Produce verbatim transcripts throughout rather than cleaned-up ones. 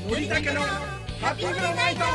のりたけのハッピーフラナイト。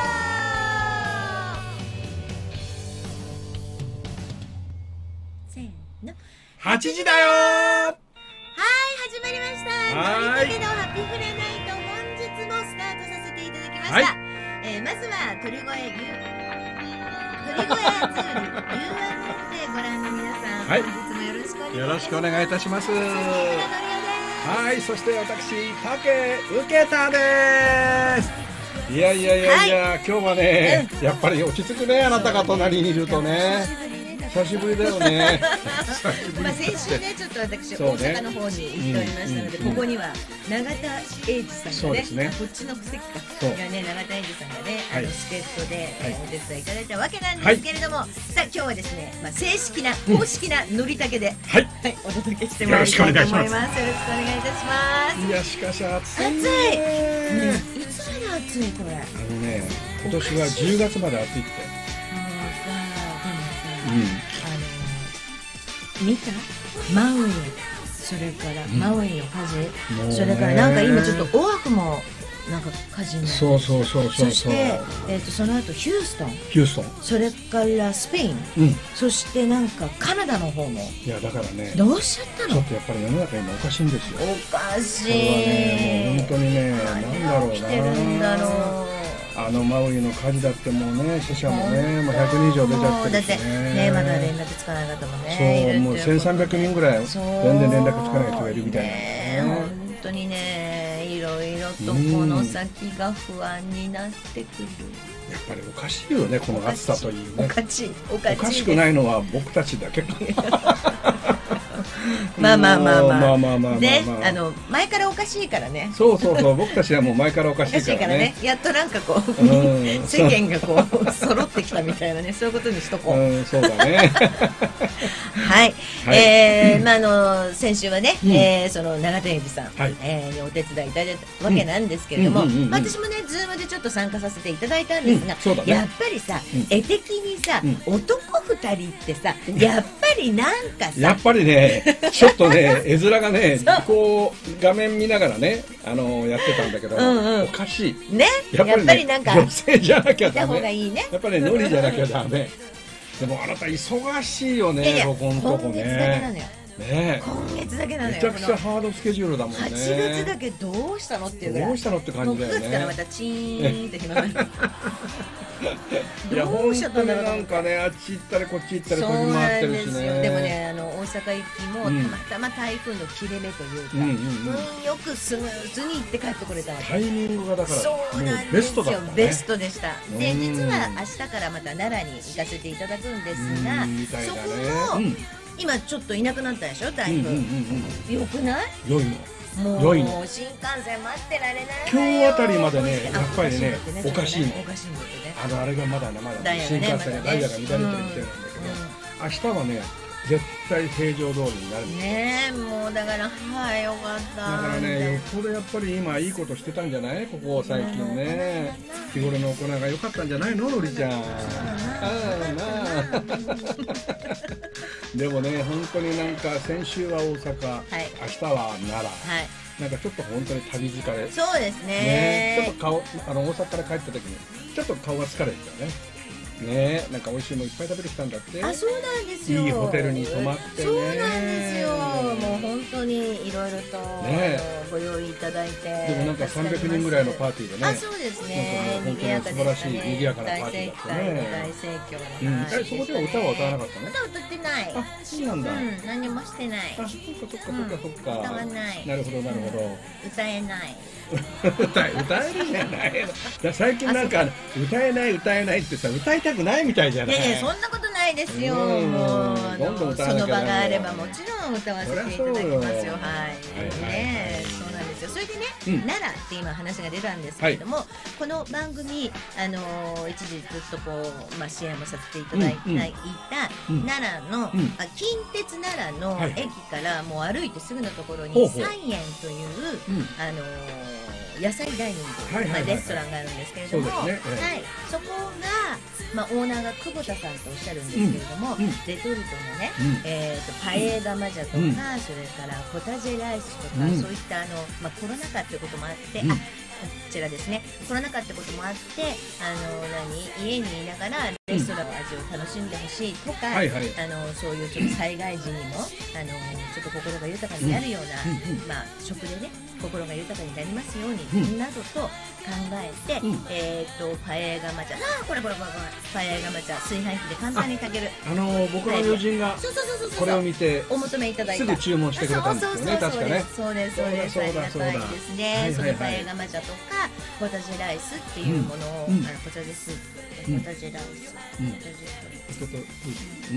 せーの、 はちじだよはい、始まりました。 はーいのりたけのハッピーフラナイト、本日もスタートさせていただきました。 はいえー、まずは鳥越牛鳥越アツール ユーアールエル でご覧の皆さん、 はい本日もよろしくお願いします。 よろしくお願いいたします。 のりおです。 はい、そして私竹受けたです。いやいやいやいや、今日はね、やっぱり落ち着くね、あなたが隣にいるとね。久しぶりだよね。 まあ先週ね、ちょっと私、 そうね大阪の方に行っておりましたので、 うんうんここには永田英二さんがね、 そうですねこっちの席かそうがね、永田英二さんがね、あはいの助っ人で、えーはいお手伝いいただいたわけなんですけれども、さあ今日はですね、まあ正式な公式なのりたけで、 はい。 はいお届けしてまいりたいと思います。よろしくお願いいたします。 いや、しかし暑いね。 暑いね、いつまで暑いこれ。もうあのね、今年はじゅうがつまで暑いって。 さ、でもさ、 うん。 あの見たマウイ、それからうんマウイの火事、 もうねそれからなんか今ちょっとオアフもなんか火事になって、 そうそうそうそうそう。 そして、えー、とその後ヒューストン、 ヒューストン。 それからスペイン、 うん。 そしてなんかカナダの方もいや、だからね、 どうしちゃったの？ ちょっとやっぱり世の中今おかしいんですよ。 おかしい。 これはね、もう本当にね、なんだろうな。 何が起きてるんだろう。 あのマウイの火事だってもうね、死者もね、もうひゃくにん以上出ちゃってるしだってね。 ね、まだ連絡つかない方もね、 そう、もうせんさんびゃくにんぐらいそう全然連絡つかない人がいるみたいなんね、 でね。 本当にね、いろいろとこの先が不安になってくる。 やっぱりおかしいよね、この暑さというね。 おかしい、おかしい。 おかしくないのは僕たちだけか。 まあまあまあまあ。 まあまあまあまあまあね、あの前からおかしいからね。 そうそうそう、僕たちはもう前からおかおかししいからねいからね。。やっとなんかこう、 うん世間がこう揃ってきたみたいなね、そういうことにしとこう。 うん、そうだね。 はい、 はいえーまああの先週はね、 うんえーその永田英二さん、 はいえーにお手伝いいただいたわけなんですけれども、 うんうんうんうんまあ私もねズームでちょっと参加させていただいたんですが、 うんそうだねやっぱりさ、 うん絵的にさ、 う男二人ってさ、やっぱりなんかさ、 やっぱりね、ちょっとね、絵面がねそう、 こう画面見ながらね、あのやってたんだけど、 うんうんおかしい。 ね、やっぱり,、 ね、 なんか女性じゃなきゃいた方がダメ。 いいね。 やっぱりね、ノリじゃなきゃダメ。でもあなた忙しいよね、 いやいや、 ここのとこ今月だけなのね。 よ。 ね今月だけなのよ。 めちゃくちゃこハードスケジュールだもんね。 のはちがつだけどうしたのっていうぐらい。 どうしたのって感もう9 じだよ月からまね。 たチーンって暇がいや、 ど本うしちゃった当にんだろうと思ってなんかね、あっち行ったりこっち行ったりそう飛びな回ってるしんですよ。 ね。 でもね、あの大阪行きもたうんまたま台風の切れ目というか、 うんうんうん運よくスムーズに行って帰ってこれたわけ。 タイミングがだからそうもなんですようベストだったね。 ベストでした。でうん実は明日からまた奈良に行かせていただくんですが、 うんみたいだそねこも、 うん今ちょっといなくなったでしょ台風、 うんうんうんよくない？ うん。良いの。 もう良いの新幹線待ってられない今日わよあたりまでねあやっぱりねおかしいんだってねおかしいのおかしいんだってね。 あのあれがまだねまだダイヤがね新幹線まだねダイヤが乱れてるみたいなんだけど、明日はね絶対平常通りになるんですよ。 ねえ、もうだからはいよかった。 だからねよっぽどやっぱり今いいことしてたんじゃない？ここ最近ね日頃の行いが良かったんじゃないののりちゃん。ああなあでもね本当になんか先週は大阪、 はい明日は奈良、 はい、 なんかちょっと本当に旅疲れそうですね、 ね。 ちょっと顔あの大阪から帰った時にちょっと顔が疲れてたね。ね、なんか美味しいものいっぱい食べてきたんだって。 あ、そうなんですよ。 いいホテルに泊まってね。 そうなんですよ。もう本当にいろいろと、 ねご用意いただいて。 でもなんかさんびゃくにんぐらいのパーティーでね。 あ、そうですね。 なんかもう賑やかでしたね。 本当に素晴らしい賑やかなパーティーだったね大盛況うん、 の話でしたね。 えそこでは歌は歌わなかったの？ 歌歌ってない。 あ、そうなんだ。 うん、何もしてない。 あ、そっかそっかそっかそっか。 歌わないなるほどなるほど。 歌えない。 歌え歌えるじゃないの。だ最近なんか歌えない歌えないってさ歌いたくないみたいじゃない。 いやいや、そんなことないですよ。 うんもうあどんどんの歌わなきゃその場があればもちろん歌わせていただきますよ。はい。 そりゃそうよはいはいはいね、そうなんですよ。それでね、 うん奈良って今話が出たんですけれども、この番組あのー一時ずっとこうまあ支援もさせていただいた、 うんうんいたうん奈良の、 うんあ近鉄奈良のはい駅からもう歩いてすぐのところにほうほう三円といううんあのー野菜ダイニング、 はいはいはいはいまあレストランがあるんですけれども、 そうですねええはい、そこが、まあ、オーナーが久保田さんとおっしゃるんですけれども、 うんうんレトルトのね、 うんえー、とパエーダマジャとか、 うんそれからポタジェライスとか、 うんそういったあの、まあ、コロナ禍っていうこともあって、 うんあちらですね、コロナ禍ってこともあって、あの何家にいながらレストランの味を楽しんでほしいとか、 はいはい、 あのそういうちょっと災害時にもあのちょっと心が豊かになるような、うん、まあ食でね心が豊かになりますように、うん、などと考えて、うん、えっ、ー、とパエガマ茶、ああこれこれこれこれパエガマ茶炊飯器で簡単に炊ける、 あ、あのー、僕の友人がこれを見てお求めいただいた、 すぐ注文してくれたんですよね。確かね。 そうですそうです、ありがたいですね。そのパエガマ茶とかポタジェライスっていうものを、うん、あのポタジェスープ、ポタジェライス、うん、ポタジェスープ、うん。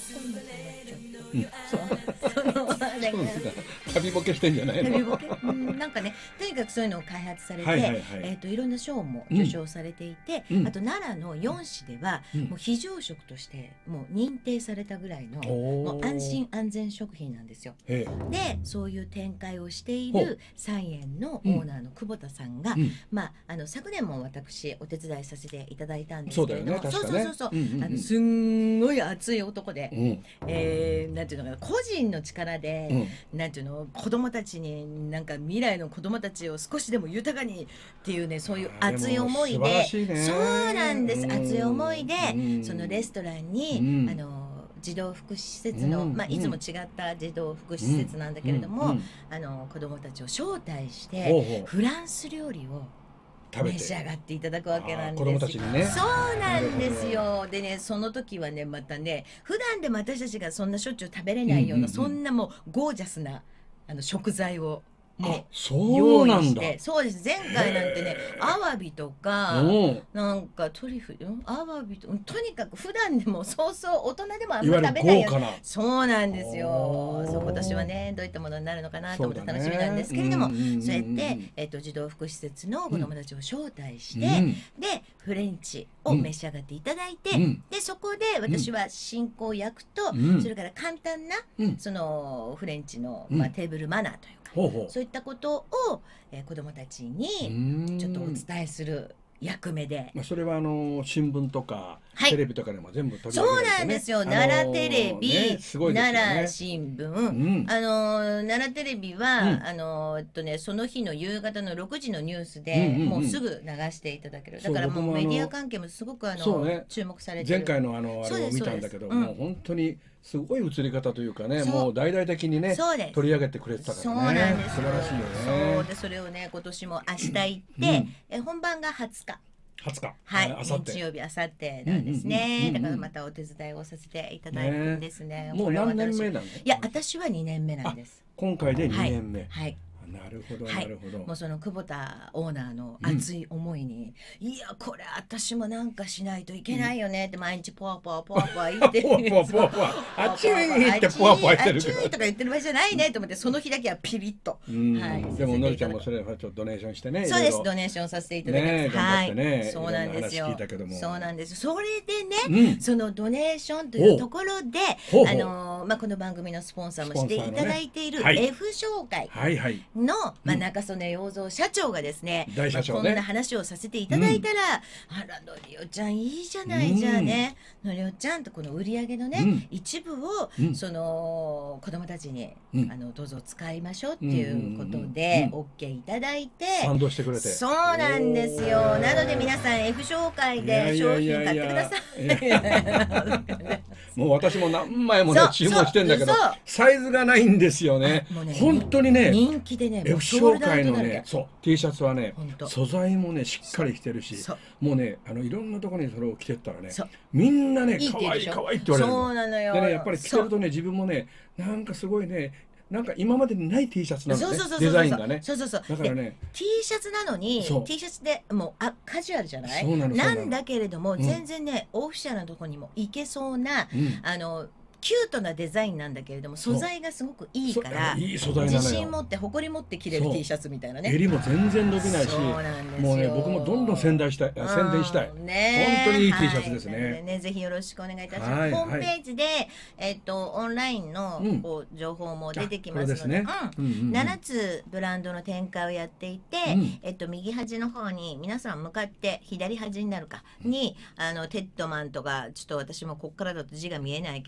そうそのあれが旅ボケしてんじゃないの？ 旅ボケ、うん、なんかね、とにかくそういうのを開発されて、はいはいはい、えっといろんな賞も受賞されていて、うん、あと奈良のよん市では、うん、もう非常食としてもう認定されたぐらいの、もう安心安全食品なんですよ。で、そういう展開をしている菜園のオーナーの久保田さんが、うん、まああの昨年も私お手伝いさせていただいたんですけれども、そうだよね、確かね、そうそうそうそう、うんうんうん、あのすんごい熱い男で、うん、えーなんていうのかな、個人の力で、うん、なんていうの、子供たちになんか未来の子供たちを少しでも豊かにっていうね、そういう熱い思いで、そうなんです、熱い思いで、うん、そのレストランに、うん、あの児童福祉施設の、うん、まあ、いつも違った児童福祉施設なんだけれども、うんうん、あの子供たちを招待して、ほうほう、フランス料理を召し上がっていただくわけなんです。 子供たちにね。 そうなんですよ。でね、その時はね、またね、普段でも私たちがそんなしょっちゅう食べれないような、うんうんうん、そんなもうゴージャスなあの食材をもう用意して、そうです。前回なんてね、アワビとかなんかトリュフ、アワビととにかく普段でもそうそう大人でもあんま食べないような、そうなんですよ。そう、今年はねどういったものになるのかなと思って楽しみなんですけれども、そうやってえっと児童福祉施設の子どもたちを招待して、うん、でフレンチを召し上がっていただいて、うん、でそこで私は進行役と、うん、それから簡単な、うん、そのフレンチの、まあ、テーブルマナーというか、ほうほう、そういったことを、えー、子どもたちにちょっとお伝えする役目で、 まあ、それはあの新聞とか、はい、テレビとかでも全部取り上げられて、ね、 そうなんですよ。奈良テレビ、ねね、奈良新聞、うん、あの奈良テレビは、うん、あのえっとねその日の夕方のろくじのニュースで、うんうんうん、もうすぐ流していただける。だからもうメディア関係もすごくあの、ね、注目されてる。 前回のあのあれを見たんだけど、もう本当にすごい映り方というかね、もう大々的にね取り上げてくれてたからね。そうなんです。素晴らしいよね。 そうで、それをね今年も明日行って、うん、え本番がはつか。 はつか、 はい、日曜日、あさってなんですね。だからまたお手伝いをさせていただいてるんですね。 もう何年目なの？いや、私はにねんめなんです。 今回でにねんめ。 はい。はい、 なるほどなるほど、 はい、もうその久保田オーナーの熱い思いに、うん、いやこれ私もなんかしないといけないよねって毎日ポワポワポワポワ言ってるポワポワポワあっちに行ってポワポワ言ってるけど、 あっちとか言ってる場合じゃないねと思って、その日だけはピリッと、 はい、でものりちゃんもそれはちょっとドネーションしてね。 そうです、ドネーションさせていただきます、ね、 はい、ね、 そうなんですよ。そうなんです。それでね、うん、そのドネーションというところで、あのー、まあこの番組のスポンサーもしていただいている F 商会の、まあ中曽根洋三社長がですね、 大社長ね、 まあ、こんな話をさせていただいたら、うん、あらのりおちゃんいいじゃない、うん、じゃあねのりおちゃんとこの売り上げのね、うん、一部を、うん、その子供たちに、うん、あのどうぞ使いましょうっていうことで オーケー いただいて、 賛同してくれて、 そうなんですよ。なので皆さん F 商会で商品買ってください。 もう私も何枚もね注文してんだけどサイズがないんですよね。ね本当にね人気でね、 F 商会のね、そう T シャツはね素材もねしっかりしてるし、もうねあのいろんなところにそれを着てったらねみんなね可愛い可愛いって言われるの。 そうなのよ。 でねやっぱり着てるとね自分もねなんかすごいねなんか今までにない T シャツなのね、デザインがね。 そうそうそう。だからね T シャツなのに T シャツでもうあカジュアルじゃない？ そうなの。 なんだけれども全然ねオフィシャルなところにも行けそうなあのキュートなデザインなんだけれども素材がすごくいいからいい素材なのよ。 自信持って誇り持って着れる T シャツみたいなね。 襟も全然伸びないし、もうね僕もどんどん宣伝したい、宣伝したい。ね、本当にいい T シャツですね。 ね、ぜひよろしくお願いいたします。ホームページでえっとオンラインのこう情報も出てきますので、ななつブランドの展開をやっていて、えっと右端の方に皆さん向かって左端になるかにあのテッドマンとかちょっと私もここからだと字が見えないけれども ピ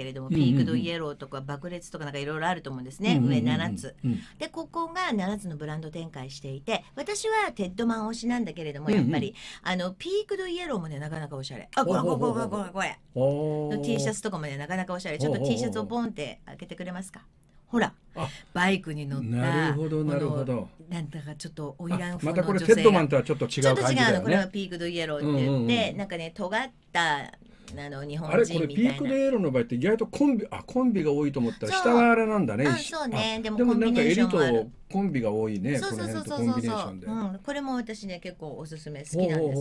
ピークドイエローとか爆裂とかなんかいろいろあると思うんですね、上ななつで、ここがななつのブランド展開していて、私はテッドマン推しなんだけれども、やっぱりあのピークドイエローもねなかなかおしゃれ。あ、これこれこれこれこれの T シャツとかもねなかなかおしゃれ。ちょっと T シャツをボンって開けてくれますか。ほら、バイクに乗った、 なるほどなるほど、 なんだかちょっとオイラン風の女性が、 またこれテッドマンとはちょっと違う感じだよね。 ちょっと違うの、これはピークドイエローって言って、なんかね尖ったあの日本人みたいな。 あれこれピークドイエローの場合って意外とコンビ、あコンビが多いと思ったら下はあれなんだね。 あ、そうね。でもコンビネーションもある。 コンビが多いね。 そうそうそうそうそうそう。うん、これも私ね結構おすすめ好きなんです。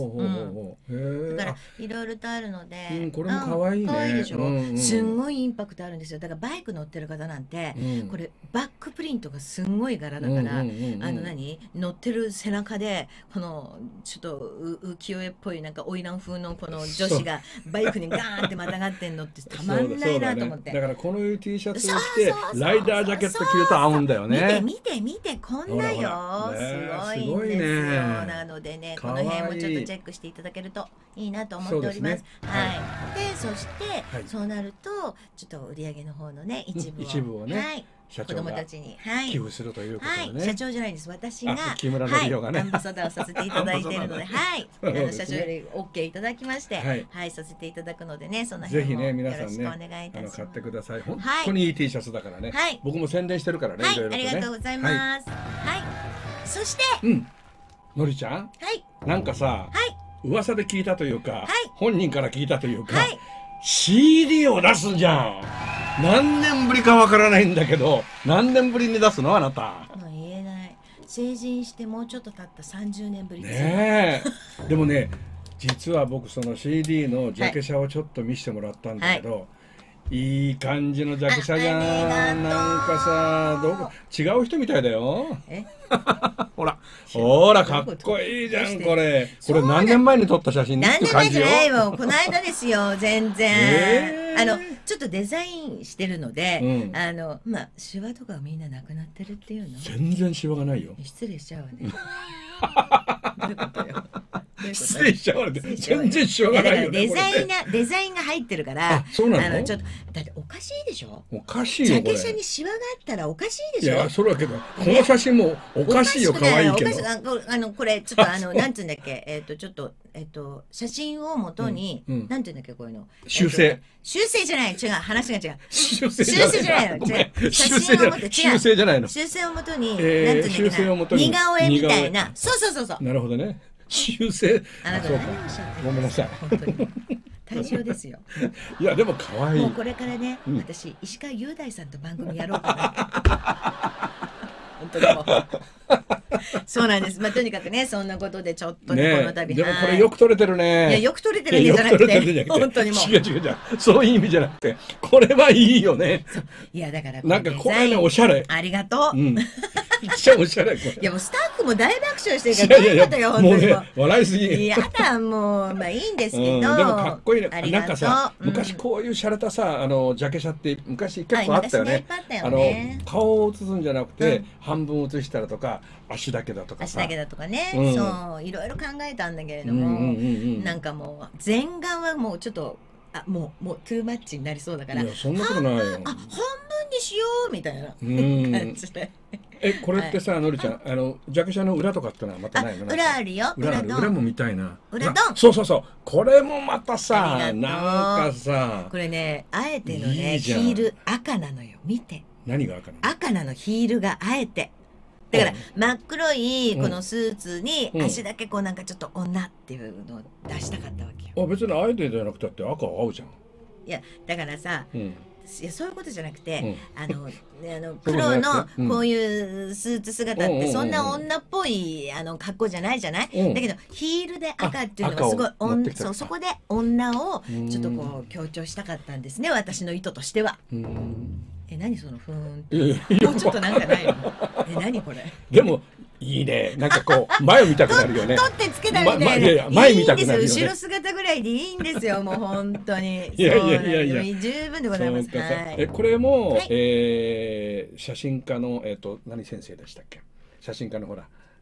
だからいろいろとあるので、 うん、これも可愛いね。 可愛いでしょ。すんごいインパクトあるんですよ。だからバイク乗ってる方なんて、これバックプリントがすんごい柄だから、あの何乗ってる背中でこのちょっと浮世絵っぽいなんか花魁風のこの女子がバイクにガーンってまたがってんのってたまんないなと思って。 だからこの T シャツを着てライダージャケット着ると合うんだよね。 見て見て見て、こんなよ、すごいんですよ。なのでね、この辺もちょっとチェックしていただけるといいなと思っております。はい。で、そしてそうなるとちょっと売上の方のね一部を一部をね、 はい、子供たちに寄付するということでね。 社長じゃないです、私が木村のりおがね、 アンバサダーをさせていただいているので、はい、あの社長より オーケー いただきまして、はいさせていただくのでね、その辺もよろしくお願いいたします。 買ってください。本当にいい T シャツだからね。僕も宣伝してるからね。 はい、ありがとうございます。はい、そして、 のりちゃん、 はい、 なんかさ、噂で聞いたというか、 い、 本人から聞いたというか、はい、シーディー を出すじゃん。何年ぶりかわからないんだけど、何年ぶりに出すのあなた。 もう言えない。成人してもうちょっと経ったさんじゅうねんぶりです。 ねえ。でもね、実は僕その シーディー のジャケ写をちょっと見せてもらったんだけど、はい、いい感じのジャケ写じゃん。なんかさ、どこ違う人みたいだよ。えほら、ほら、かっこいいじゃん、これ。これ何年前に撮った写真って感じよ。何年前じゃないよ。この間ですよ、全然。えー、あの、ちょっとデザインしてるので、うん、あの、まあ、シワとかみんななくなってるっていうの。 全然シワがないよ。 失礼しちゃうわね。どういうことよ。 失礼しちゃうわね。全然シワがないよね。 デザインが、デザインが入ってるから。 そうなの？ ちょっと、だっておかしいでしょ。 おかしいよ。 ジャケ写にシワがあったらおかしいでしょ。 いや、それはけど、この写真もおかしいよ、可愛いけど。 あの、これ、ちょっと、あの、なんつうんだっけ、えっと、ちょっと、えっと、写真をもとに、なんていうんだっけ、こういうの。 修正。 修正じゃない、違う、話が違う。 修正じゃないの。 修正じゃないの。修正じゃないの。 修正をもとに、なんていうんだっけな、似顔絵みたいな。そうそうそうそう。 なるほどね。修正。 あなた何をおっしゃってる。 ごめんなさい。 本当に。対象ですよ。 いや、でも可愛い。 もうこれからね、私、石川雄大さんと番組やろうかな。本当にもう。そうなんです。まあとにかくね、そんなことでちょっとね、この度。 でもこれよく撮れてるね。 いや、よく撮れてるんじゃなくて、本当にもう。 違う違う違う。そういう意味じゃなくて、これはいいよね。 いや、だからなんかこれね、おしゃれ。 ありがとう。 めっちゃおしゃれ。いや、もうスタッフも大爆笑してるから、どういうことよ、本当にもう。 笑いすぎ。 いやだ、もう、まあいいんですけど。 でもかっこいいね。なんかさ、昔こういう洒落たさ、あのジャケ写って昔結構あったよね。あの顔を写すんじゃなくて、半分写したらとか、足だけだとか足だけだとかね、そういろいろ考えたんだけれども、なんかもう全顔はもうちょっとあもうもうトゥーマッチになりそうだから、 いやそんなことないよ。あ、 半分にしようみたいな感じで。 え、これってさ、のりちゃん、あのジャケ写の裏とかってのはまたないの？ 裏あるよ。 裏裏も見たいな。 裏ドン。 そうそうそう。これもまたさ、なんかさ、 これね、あえてのねヒール赤なのよ。見て。 何が赤なの？ 赤なの、ヒールがあえて。だから真っ黒いこのスーツに足だけこうなんかちょっと女っていうのを出したかったわけよ。 あ、別にあえてじゃなくたって赤は合うじゃん。 いやだからさ、いやそういうことじゃなくて、あのあの黒のこういうスーツ姿ってそんな女っぽいあの格好じゃないじゃない。だけどヒールで赤っていうのはすごい女、そうそこで女をちょっとこう強調したかったんですね、私の意図としては。え、何そのふーんって。もうちょっとなんかないの。え、何これ。 でもいいね。なんかこう前を見たくなるよね。 取ってつけたみたいな。いや前見たくなるよね。 後ろ姿ぐらいでいいんですよ。もう本当に。 いやいやいやいや。 十分でございます。 え、これもえ写真家のえっと何先生でしたっけ。写真家のほら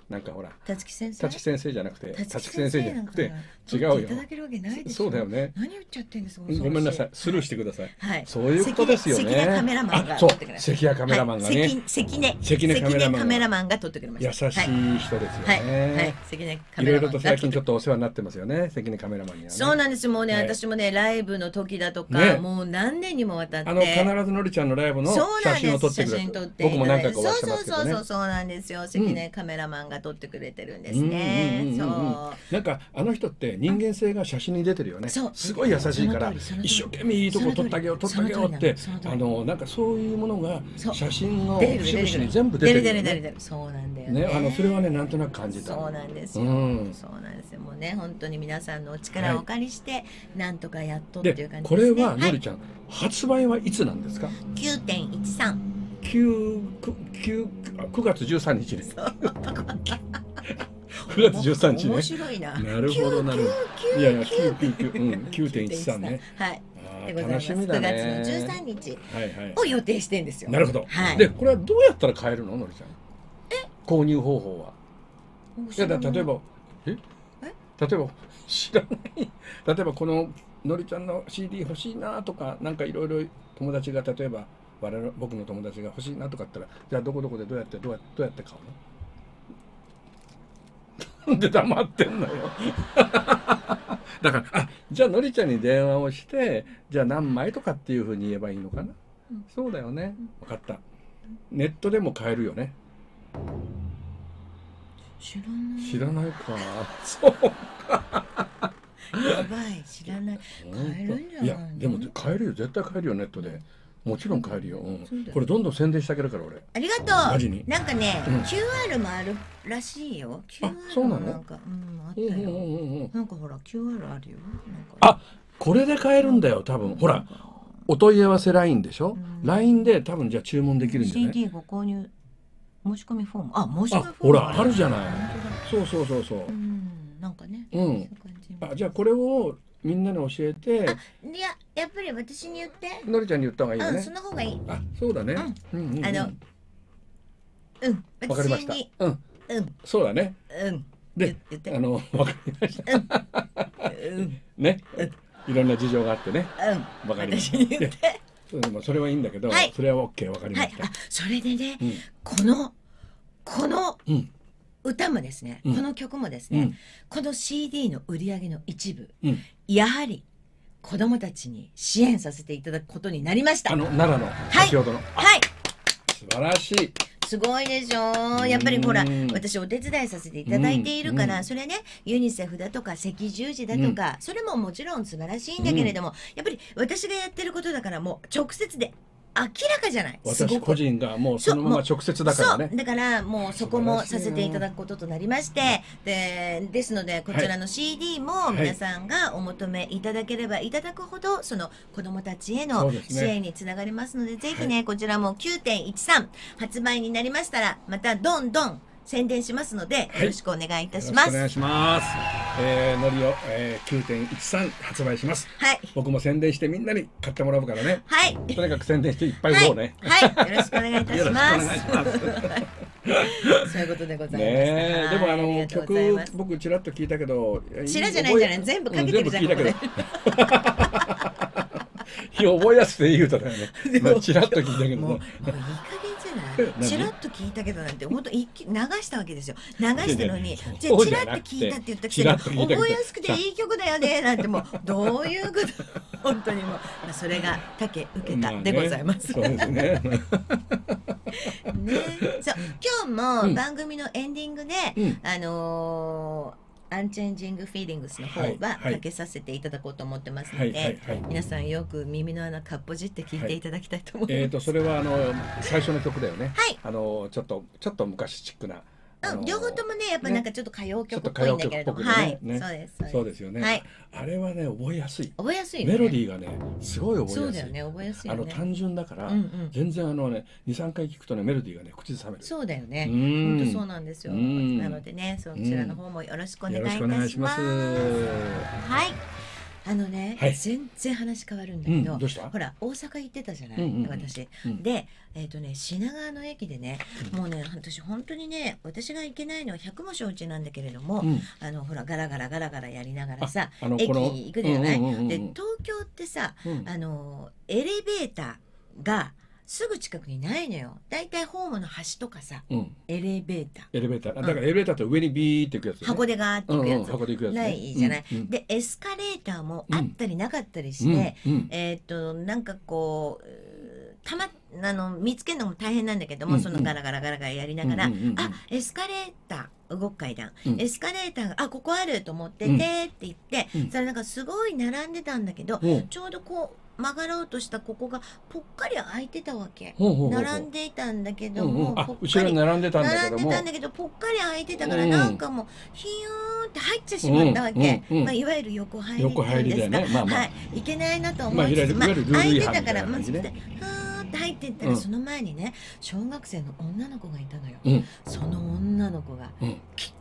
なんかほら立木先生立木先生じゃなくて立立木先生じゃなくて違うよ。いただけるわけないでしょ。そうだよね。何言っちゃってんですか。ごめんなさい、スルーしてください。はい、そういうことですよね。関根カメラマンが撮ってくれました。関根カメラマンがね。関根関根カメラマンが撮ってくれました。優しい人ですよね。関根カメラマン。いろいろと最近ちょっとお世話になってますよね。関根カメラマンにはね。そうなんです。もうね、私もねライブの時だとかもう何年にもわたってあの必ずのりちゃんのライブの写真を撮ってくれる。僕も何回かお会いしてますけどね。そうそうそうそうなんですよ。関根カメラマンが撮ってくれてるんですね。そう。なんかあの人って人間性が写真に出てるよね。すごい優しいから一生懸命いいとこ撮ってあげよう撮ってあげようってあのなんかそういうものが写真の節々に全部出てるよね。そうなんだよね。あのそれはねなんとなく感じた。そうなんですよ。そうなんですよ。もうね本当に皆さんのお力をお借りしてなんとかやっとっていう感じですね。これはのりちゃん発売はいつなんですか。きゅうてんいちさん。九九九月十三日です。九月十三日ね。面白いな。なるほどなるほど。いやいや九九九うん九点一三ね。はい。楽しみだね。九月の十三日を予定してんですよ。なるほど。でこれはどうやったら買えるののりちゃん。え購入方法は。いやだ例えばえ例えば知らない例えばこののりちゃんの シーディー 欲しいなとかなんかいろいろ友達が例えば我々僕の友達が欲しいなとか言ったらじゃあどこどこでどうやってどうやどうやって買うのなんで黙ってんのよだからあじゃあのりちゃんに電話をしてじゃあ何枚とかっていうふうに言えばいいのかな、うん、そうだよね、分かった。ネットでも買えるよね。知らない知らないかそうかやばい知らない買えるんじゃないの。いやでも買えるよ絶対買えるよネットで。もちろん買えるよ、うん、これどんどん宣伝してあげるから俺。ありがとう。マジになんかね、うん、キューアール もあるらしいよ。キューアール そうなの。なんかうんあったよ。なんかほら キューアール あるよ。あこれで買えるんだよ多分。ほらお問い合わせ ライン でしょ、うん、ライン で多分じゃあ注文できるんじゃない。 シーディー ご購入申し込みフォーム。あ申し込みフォームほらあるじゃない。そうそうそうそう、うん、なんかね、うん、あじゃあこれをみんなに教えて。いややっぱり私に言って。のりちゃんに言った方がいいよね。うんその方がいい。あそうだね。うんあのうんわかりました。うんうんそうだね。うんであのわかりました。うんねいろんな事情があってね。うんわかりました。でもそれはいいんだけどそれはオッケーわかりました。それでねこのこの歌もですね、この曲もですね、この シーディー の売り上げの一部、やはり子どもたちに支援させていただくことになりました。あの奈良の先ほどの、はい、素晴らしい。すごいでしょ。やっぱりほら私お手伝いさせていただいているから、それねユニセフだとか赤十字だとか、それももちろん素晴らしいんだけれども、やっぱり私がやってることだからもう直接で明らかじゃない。私個人がもうそのまま直接だからね。だからもうそこもさせていただくこととなりまして、でですのでこちらの シーディー も皆さんがお求めいただければいただくほどその子どもたちへの支援につながりますので、ぜひねこちらも きゅうてんいちさん 発売になりましたらまたどんどん宣伝しますので、よろしくお願いいたします。お願いします。えー、のりを、えー、きゅうてんいちさん 発売します。はい。僕も宣伝してみんなに買ってもらうからね。はい。とにかく宣伝していっぱい売ろうね。はい。はい、よろしくお願いいたします。そういうことでございます。ね。でもあの曲僕ちらっと聞いたけど、ちらじゃないじゃない。全部かけてるじゃん。うん、全部聞いたけど。覚えやすくていい歌だよね。まあちらっと聞いたけども。チラッと聞いたけどなんて本当一気流したわけですよ。流したのにじゃあチラッと聞いたって言ったくせに覚えやすくていい曲だよねなんてもうどういうこと本当にもうそれが竹受けたでございます。そうですね。ね、そう今日も番組のエンディングで、うん、あのーアンチェンジングフィーリングスの方はかけさせていただこうと思ってますので、皆さんよく耳の穴かっぽじって聞いていただきたいと思います。はい、えっとそれはあの最初の曲だよね。はい。あのちょっとちょっと昔チックな。うん、両方ともねやっぱなんかちょっと歌謡曲っぽいんだけれども、はい、そうです。そうですよね。はい。あれはね覚えやすい。覚えやすい。メロディーがねすごい覚えやすい。そうだよね覚えやすい。あの単純だから全然あのねにさんかい聞くとねメロディーがね口ずさめる。そうだよね。本当そうなんですよ。なのでねそちらの方もよろしくお願いいたします。はい。 あのね、 はい全然話変わるんだけど、 うんどうした？ ほら大阪行ってたじゃない、 うんうんうん私、 うんでえっ、とね品川の駅でね、もうね私本当にね、私が行けないのは百も承知なんだけれども、 うんあのほらガラガラガラガラやりながらさ、 ああの駅この行くじゃない、 うんうんうんうんで東京ってさ、 うんあのエレベーターがすぐ近くにないのよ。だいたいホームの端とかさ、 うんエレベーターエレベーターだからエレベーターって上にビーっていくやつね。 箱でガーって行くやつ、 うんうん箱で行くやつねないじゃない、 うんうんでエスカレーターもあったりなかったりして、 うんうんえーっとなんかこうたまあの見つけるのも大変なんだけども、 うんうんそのガラガラガラガラやりながら、 うんうんうんうんあエスカレーター動く階段、 うんエスカレーターがあここあると思って、 うんてーって言って、 うんそれなんかすごい並んでたんだけど、 うんちょうどこう曲がろうとしたここがぽっかり開いてたわけ。 ほうほうほうほう並んでいたんだけどうんも、 うんあぽっかり後ろに並んでたんだけ並んでどもたんだけどぽっかり開いてたから、 うんなんかもうヒューンって入っちゃしまったわけ、 うんうんうんまあ、いわゆる横入りって横入りだよいうんですか、 ねまあまあはい、いけないなと思まあいわゆるいつつ、まあいわゆるルール開い違反てたから、まあ、 みたいな感じねそしてふーって入っていったら、 うんその前にね小学生の女の子がいたのよ、 うんその女の子がうん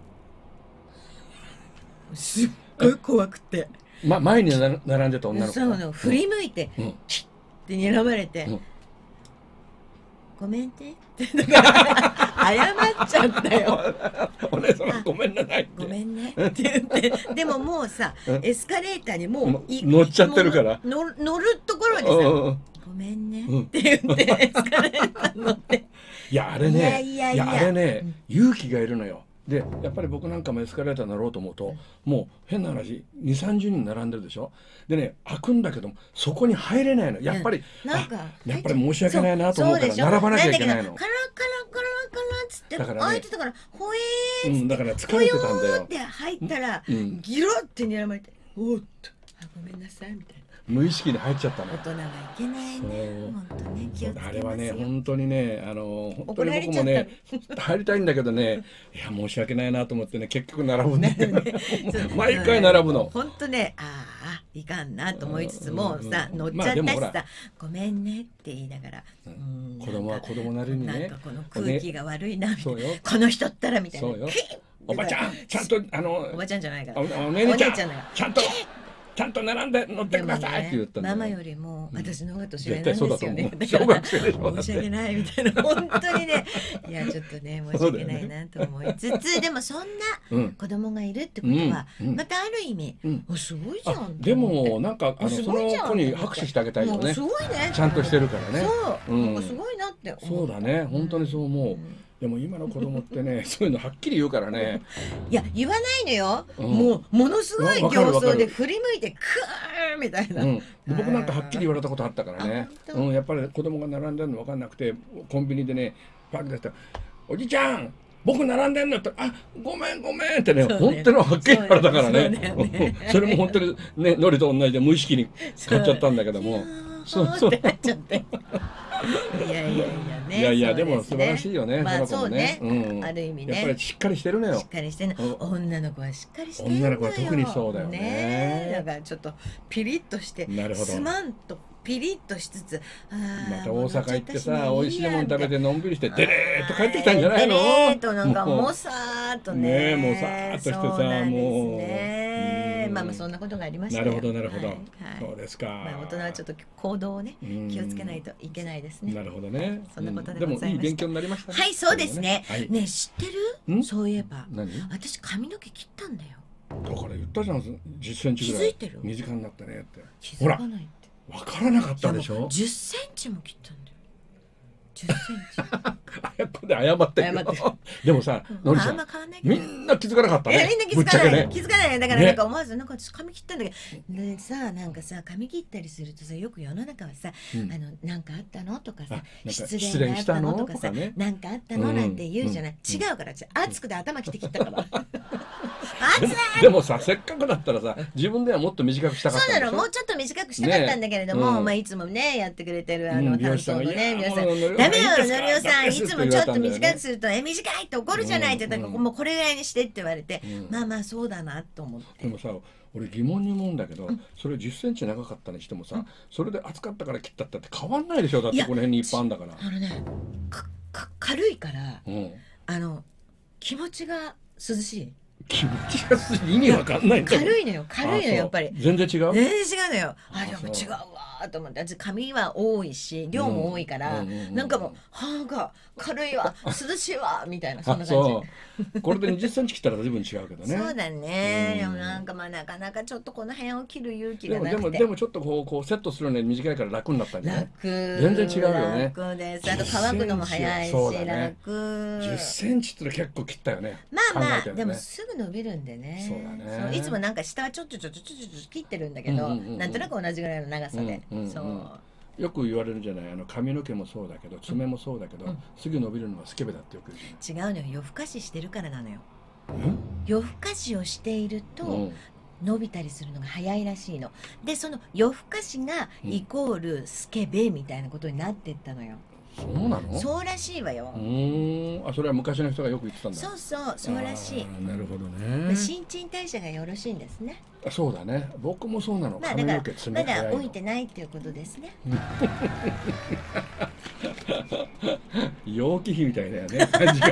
すっごい怖くて、 ま前にな並んでた女の子そうなの振り向いて、 うんキッって睨まれて、 うんごめんてってだから謝っちゃったよお姉様ごめんなさいってごめんねって言ってでももうさうんエスカレーターにもうい乗っちゃってるからもう乗乗るところでさうんうんうんごめんねうんって言ってエスカレーター乗っていやあれねいやいやいやあれね、 うん勇気がいるのよ。でやっぱり僕なんかもエスカレーター乗ろうと思うと、もう変な話にじゅうさんじゅうにん並んでるでしょ。でね開くんだけどもそこに入れないのやっぱり、 なんかあやっぱり申し訳ないなと思うからそでしょ並ばなきゃいけないのんだけどカラカラカラカラっつってだからね開いてたからほえうーっつってんだから疲れてたんだほよーよって入ったら、 うんギロって睨まれておっとあごめんなさいみたいな。 無意識に入っちゃったの大人はいけないね。本当ね気をつけますよ。 あれはね本当にねあの本当に怒られちゃった僕もね入りたいんだけどねいや申し訳ないなと思ってね結局並ぶんだよね毎回並ぶの。 本当ねああいかんなと思いつつもうんさ乗っちゃまあでもほらったしさごめんねって言いながら、 ううん子供は子供なりにねなんかこの空気が悪いなみたいな、 そうよこの人ったらみたいな。 そうよキッおばちゃんちゃんとあのおばちゃんじゃないからおお姉ちゃんお姉ちゃんだからちゃんとちゃんと並んで乗ってくださいって言ったんだよママよりも私の方が年上なん絶対ですよね。 そうだと思う小学生でしょだって申し訳ないみたいな本当にねいやちょっとね申し訳ないなと思いつつ、でもそんなうん子供がいるってことは、 うんうんまたある意味、 うんおすごいじゃんと思って。 でもなんかあのすそのごいじゃん子に拍手してあげたいよねもうすごいねちゃんとしてるからねそう、 うんなんかすごいなって思そうだね本当にそう思うでも今の子供ってねそういうのはっきり言うからねいや言わないのよ、 うんもうものすごいわかるわかる形相で振り向いてクーみたいな、 うん、で僕なんかはっきり言われたことあったからねあ、本当うん、やっぱり子供が並んでるの分かんなくてコンビニでねパック出したら「おじちゃん僕並んでんの?」って言ったら「あごめんごめん」ってねそうね本当にはっきり言われたからそうねだよねそれも本当にねノリと同じで無意識に買っちゃったんだけどもそうそうってなっちゃっていやいやいやねいやいやそうすねでも素晴らしいよねまあその子もねそうね、 うんある意味ねやっぱりしっかりしてるのよしっかりしてねうん女の子はしっかりしてるのよ女の子は特にそうだよねだからちょっとピリッとしてなるほどすまんとピリッとしつつあーまた大阪行ってさもう美味しいもの食べてのんびりしてあーデレーっと帰ってきたんじゃないのデレーっとなんかもうさーっとねねえもうさーっとしてさそうなんですもうねうんまあまあそんなことがありましたなよるほどなるほど、 はいはいそうですか、 まあ、大人はちょっと行動をねうん気をつけないといけないですね。 なるほどねそんなことででございましたもいい勉強になりましたねはい、そうですね。 はいねえ、知ってる？ んそういえば、 何私髪の毛切ったんだよ。 だから言ったじゃんじゅっセンチぐらい気づいてるにじかんになったねって気ほらづかないって。 分からなかったでしょいやもうじゅっセンチも切ったんだよ。じゅっセンチ。 ここで謝ってるよ謝ってるでもさのりまああんちゃんま変わんないけみど。 んな気づかなかったねいやみんな気ぶっちゃけづかない、 ね気づかないだからねなんか思わずなんか私髪切ったんだけど、でさなんかさ髪切ったりするとさよく世の中はさ、 うんあのなんかあったのとかさあなんか失失恋があった恋したののとかさとかねなんかあったのうんなんて言うじゃない、 うん違うから私熱くて頭切って切ったから熱いでもさせっかくだったらさ自分ではもっと短くしたかっそうたんでしょなのもうちょっと短くしたかったんだけれども、 ねうんまあいつもねやってくれてるあのうん美容担師さんが当のねいや皆さんもうのりおダメよいいですかのりおさんダメですいつもちょっとって言われたんだよね短くするとえ短いって怒るじゃないって言ったから、 うんもうこれぐらいにしてって言われて、 うんまあまあそうだなと思ってでもさ俺疑問に思うんだけど、それじゅっセンチ長かったにしてもさ、それで厚かったから切ったってって変わんないでしょだっていやこの辺にいっぱいあんだからあのねかか軽いからうんあの気持ちが涼しい気持ちがす意味わかんないんだけど。 軽いのよ軽いのよやっぱり。 全然違う。 全然違うのよ。あ、やっぱ違うわーと思って。私髪は多いし量も多いから、なんかもう歯が軽いわ涼しいわみたいな、そんな感じ。これでにじゅっセンチ切ったら随分違うけどね。 そうだね。でもなんかまあなかなかちょっとこの辺を切る勇気がなくて。 でもでもちょっとこうこうセットするのに短いから楽になったんじゃない？ 楽。 全然違うよね。 楽です。あと乾くのも早いし楽。 じゅっセンチって結構切ったよね。 まあまあでもすぐ伸びるんでね。 そうだね。 いつもなんか下はちょっとちょっとちょっとちょっと切ってるんだけど、なんとなく同じぐらいの長さで。そう。 よく言われるじゃない、あの髪の毛もそうだけど爪もそうだけど、うん、すぐ伸びるのはスケベだってよく言う。違うのよ、夜更かししてるからなのよ。夜更かしをしていると、うん、伸びたりするのが早いらしいので、その夜更かしがイコールスケベみたいなことになってったのよ。 そうなの？ そうらしいわよ。 うん、あ、それは昔の人がよく言ってたんだ。 そうそう、そうらしい。 なるほどね。 新陳代謝がよろしいんですね。 そうだね。僕もそうなの。 まあだからまだ老いてないっていうことですね。 陽気比みたいだよね。感じが。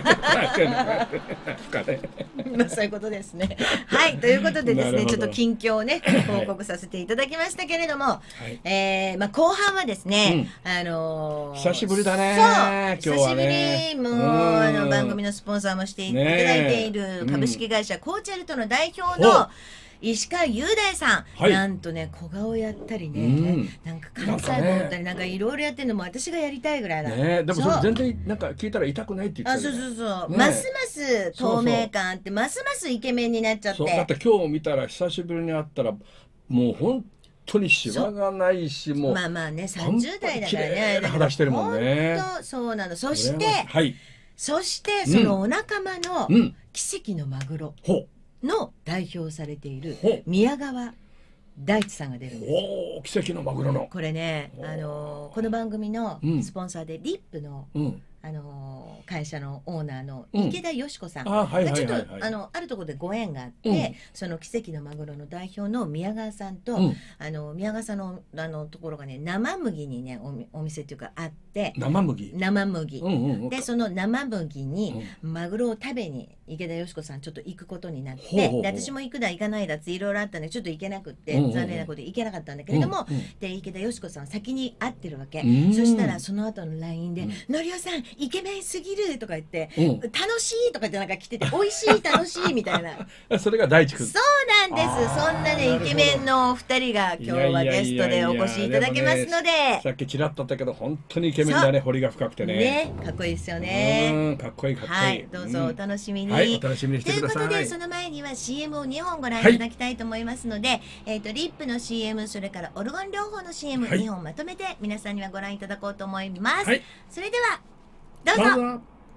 まあそういうことですね。はい、ということでですね、ちょっと近況をね報告させていただきましたけれども、はい、えー、まあ後半はですね、うん、あのー、 久しぶりだね。 そう、久しぶり、もうあの番組のスポンサーもしていただいている株式会社コーチェルトの代表の石川雄大さん、はい、なんとね小顔やったりね、うん、なんか関西もやったりなんかいろいろやってるのも私がやりたいぐらいだね。でもそれ全然なんか聞いたら痛くないって言ってた、ね、 あ、そうそうそう、ね、ますます透明感あってますますイケメンになっちゃって。 そうだって今日見たら久しぶりに会ったらもう本当にシワがないし、もうまあまあねさんじゅう代だからね、 肌してるもんね。 本当そうなの。そして、 はい、 そしてそのお仲間の奇跡のマグロ、うん、の代表されている宮川大地さんが出るんです。 おー、奇跡のマグロの。 これね、あのー、この番組のスポンサーでリップの、うん、あのー、会社のオーナーの池田よし子さんがちょっとあのあるところでご縁があって、うん、その奇跡のマグロの代表の宮川さんと、うん、あの宮川さんのあのところがね生麦にね お, お店っていうかあって、 生麦生麦、うんうん、でその生麦にマグロを食べに池田よし子さんちょっと行くことになって、うん、で私も行くだ行かないだっていろいろあったんでちょっと行けなくって、うんうん、残念なことで行けなかったんだけれども、うんうん、で池田よし子さん先に会ってるわけ、うん、そしたらその後の ライン で「のりおさんイケメンすぎる」とか言って「うん、楽しい」とかってなんか来てて「美味しい楽しい」みたいなそれが大地君。 そうなんです。そんなねイケメンのお二人が今日はゲストでお越しいただけますので、 ね、さっきちらっとあったけど本当にイケメンだね。彫りが深くてねね、かっこいいですよね。 うん、かっこいいかっこいい、 はい、どうぞお楽しみに、うん、 はい、お楽しみにしてください。 ということでその前には シーエム をにほんご覧いただきたいと思いますので、はい、えーとリップの シーエム それからオルゴン療法の シーエムに 本まとめて皆さんにはご覧いただこうと思います、はい、それではどうぞ。どうぞ。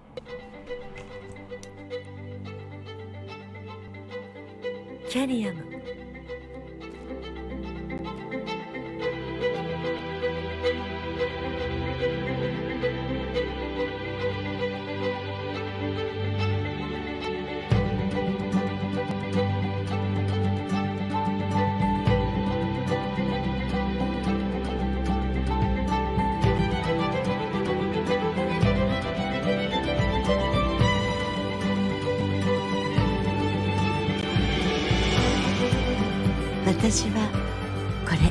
キャリアム私はこれ。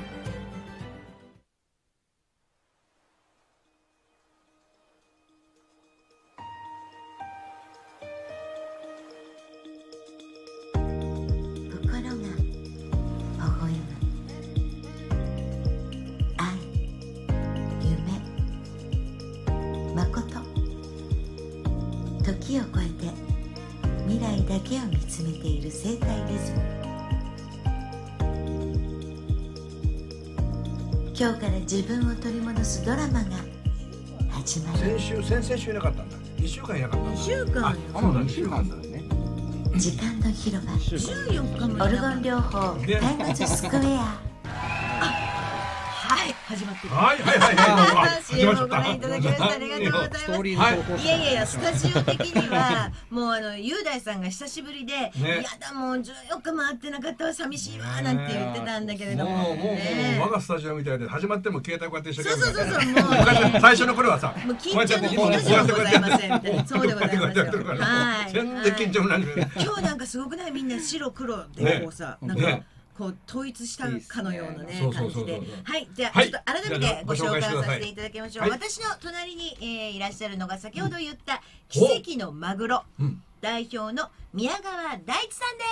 心が微笑む愛、夢、誠、時を超えて未来だけを見つめている生態リズム。今日から自分を取り戻すドラマが始まる。 先週、先々週いなかったんだ。いっしゅうかんいなかったんだ。 にしゅうかん。 あ、そうだ、にしゅうかんだね。 時間の広場。じゅうよっかも。オルゴン療法タイムズスクエア。あ、はい。 始まってる。 はいはいはいはい。 シーエム をご覧いただきました。ありがとうございます。いやいやいや、スタジオ的にはもうあの雄大さんが久しぶりで、いやだもうじゅうよっか回ってなかったわ寂しいわなんて言ってたんだけれども、 もうもう我がスタジオみたいで始まっても携帯こうやって一生懸命。 そうそうそうそう。 もう最初の頃はさ、 もう緊張のほどじゃございませんみたいな。そうでございますよ。はい。 全然緊張もない。 今日なんかすごくないみんな白黒でこうさなんか。こう統一したかのようなね感じで、はい、じゃあちょっと改めてご紹介させていただきましょう。私の隣にいらっしゃるのが先ほど言った奇跡のマグロ代表の宮川大地さんです。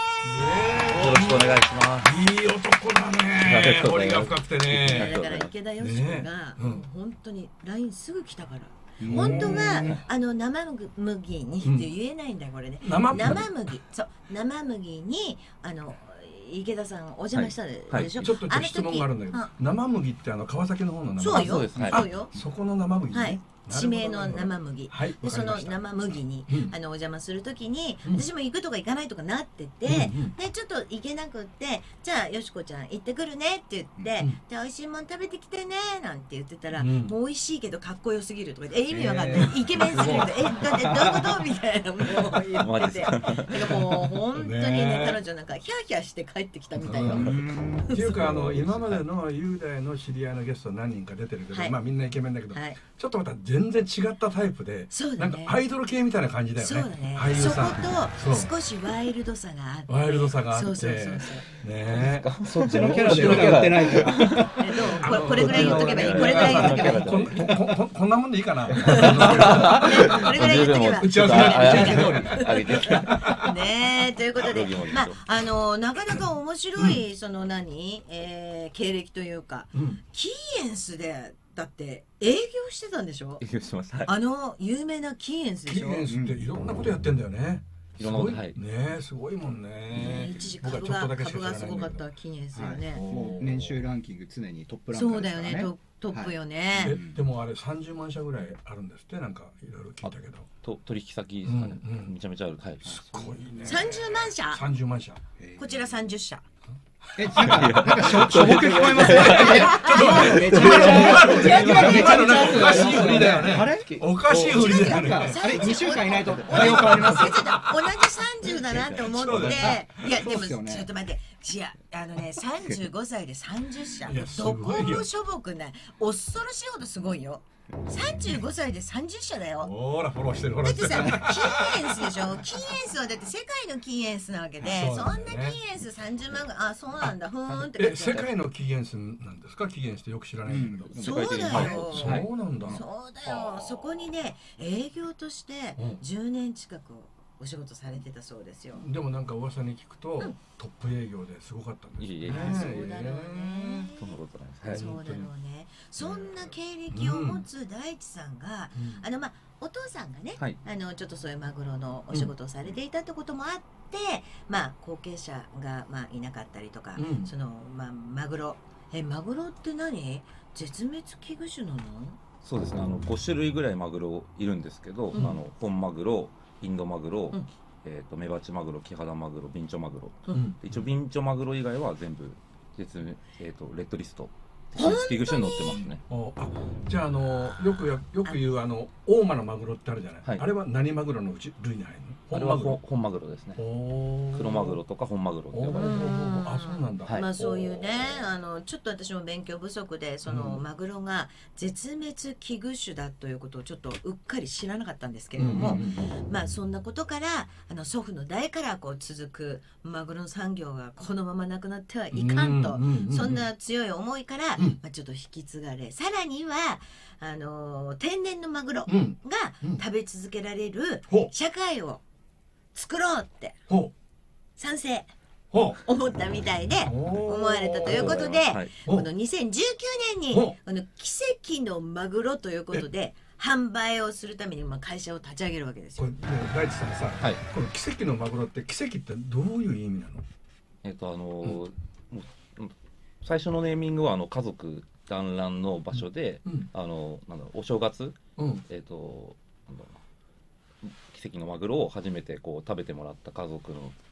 よろしくお願いします。 いい男だね。彫りが深くてね。 だから池田よし子が本当に ライン すぐ来たから。本当はあの生麦にって言えないんだよこれね。生麦、そう生麦にあの。池田さんお邪魔したでしょ。 ちょっと質問があるんだけど、生麦ってあの川崎の方の生麦。 そうよ。そうよ。 そこの生麦。はい。 地名の生麦。でその生麦にあのお邪魔するときに私も行くとか行かないとかなってて、でちょっと行けなくってじゃあよしこちゃん行ってくるねって言って、で美味しいもん食べてきてねなんて言ってたら、もう美味しいけどかっこよすぎるとか言って、え意味わかんないイケメンすぎるとえだってどういうことみたいなもう言ってて、だからもう本当にね彼女なんかヒャーヒャーして帰ってきたみたいな。 っていうかあの今までの雄大の知り合いのゲスト何人か出てるけど、まあみんなイケメンだけど、ちょっとまた全然違ったタイプで、なんかアイドル系みたいな感じだよね。 そうだね。俳優さん。そこと少しワイルドさがあって。 ワイルドさがあって。 そうそうそうそう。 ね。 そっちのキャラしか売ってないから。 どう？これぐらい言っとけばいい。これぐらい言っとけばいい。 ここんなもんでいいかな。これぐらい言っとけば。 打ち合わせ打ち合わせ通り。ねえということで、まああのなかなか面白いその何経歴というか、キーエンスで。だって営業してたんでしょ。 営業してます。 あの有名なキーエンスでしょ。 キーエンスっていろんなことやってんだよね。 いろんなことはいねすごいもんね。 一時株が株がすごかったキーエンスよね。 もう年収ランキング常にトップランカーですからね。そうだよね。トップよね。 でもあれさんじゅうまん社ぐらいあるんですってなんかいろいろ聞いたけど。 と取引先ですかね。めちゃめちゃある。はい。 すごいね。 さんじゅうまん社。 さんじゅうまん社。 こちらさんじゅっ社。 え、なんか、なんかしょ、しょぼく聞こえますね。 めちゃめちゃ、今のなんかおかしい振りだよね。あれおかしい振りだよね。 あれにしゅうかんいないと対応変わります。 同じさんじゅうだなと思って、いや、でもちょっと待って、いや、あのね、さんじゅうごさいでさんじゅっ社。どこもしょぼくない。恐ろしいほどすごいよ。さんじゅうごさいでさんじゅっ社だよ。 ほらフォローしてるフォローしてる。 だってさ、キーエンスでしょ。キーエンスはだって世界のキーエンスなわけで、そんなキーエンスさんじゅうまんが、あ、そうなんだ、ふーんって。 え、世界のキーエンスなんですか？キーエンスってよく知らないんだけど。 そうだよ。 そうなんだ。 そうだよ。そこにね、営業としてじゅうねん近くお仕事されてたそうですよ。 でもなんか噂に聞くとトップ営業ですごかったんですね。 そうだろうね。 そんなことないです。 そうだろうね。そんな経歴を持つ大地さんが、あのまあお父さんがね、あのちょっとそういうマグロのお仕事をされていたってこともあって、まあ後継者がまあいなかったりとか、そのまあマグロ、えマグロって何？絶滅危惧種なの？ そうですね。あのご種類ぐらいマグロいるんですけど、あの本マグロ、インドマグロ、うん、えっとメバチマグロ、キハダマグロ、ビンチョマグロ、うん、一応ビンチョマグロ以外は全部絶滅、えっとレッドリスト絶滅危惧種に載ってますね。 あ、じゃああのよくよく言うあの大間のマグロってあるじゃない。はい、あれは何マグロのうち類に入るの？ あれは本マグロですね。黒マグロとか本マグロって呼ばれてる。 あ、そうなんだ。 まあそういうね、あのちょっと私も勉強不足でそのマグロが絶滅危惧種だということをちょっとうっかり知らなかったんですけれども、まあそんなことからあの祖父の代からこう続くマグロの産業がこのままなくなってはいかんと、そんな強い思いからまあちょっと引き継がれ、さらにはあの天然のマグロが食べ続けられる社会を作ろうって賛成思ったみたいで思われたということで、このにせんじゅうきゅうねんにこの奇跡のマグロということで販売をするために会社を立ち上げるわけですよ。 これ大地さんさ、はい、この奇跡のマグロって奇跡ってどういう意味なの？ えっとあのー、最初のネーミングはあの家族団らんの場所で、うん、あのなんだろうお正月、うん、えっとなんだろう奇跡のマグロを初めてこう食べてもらった家族の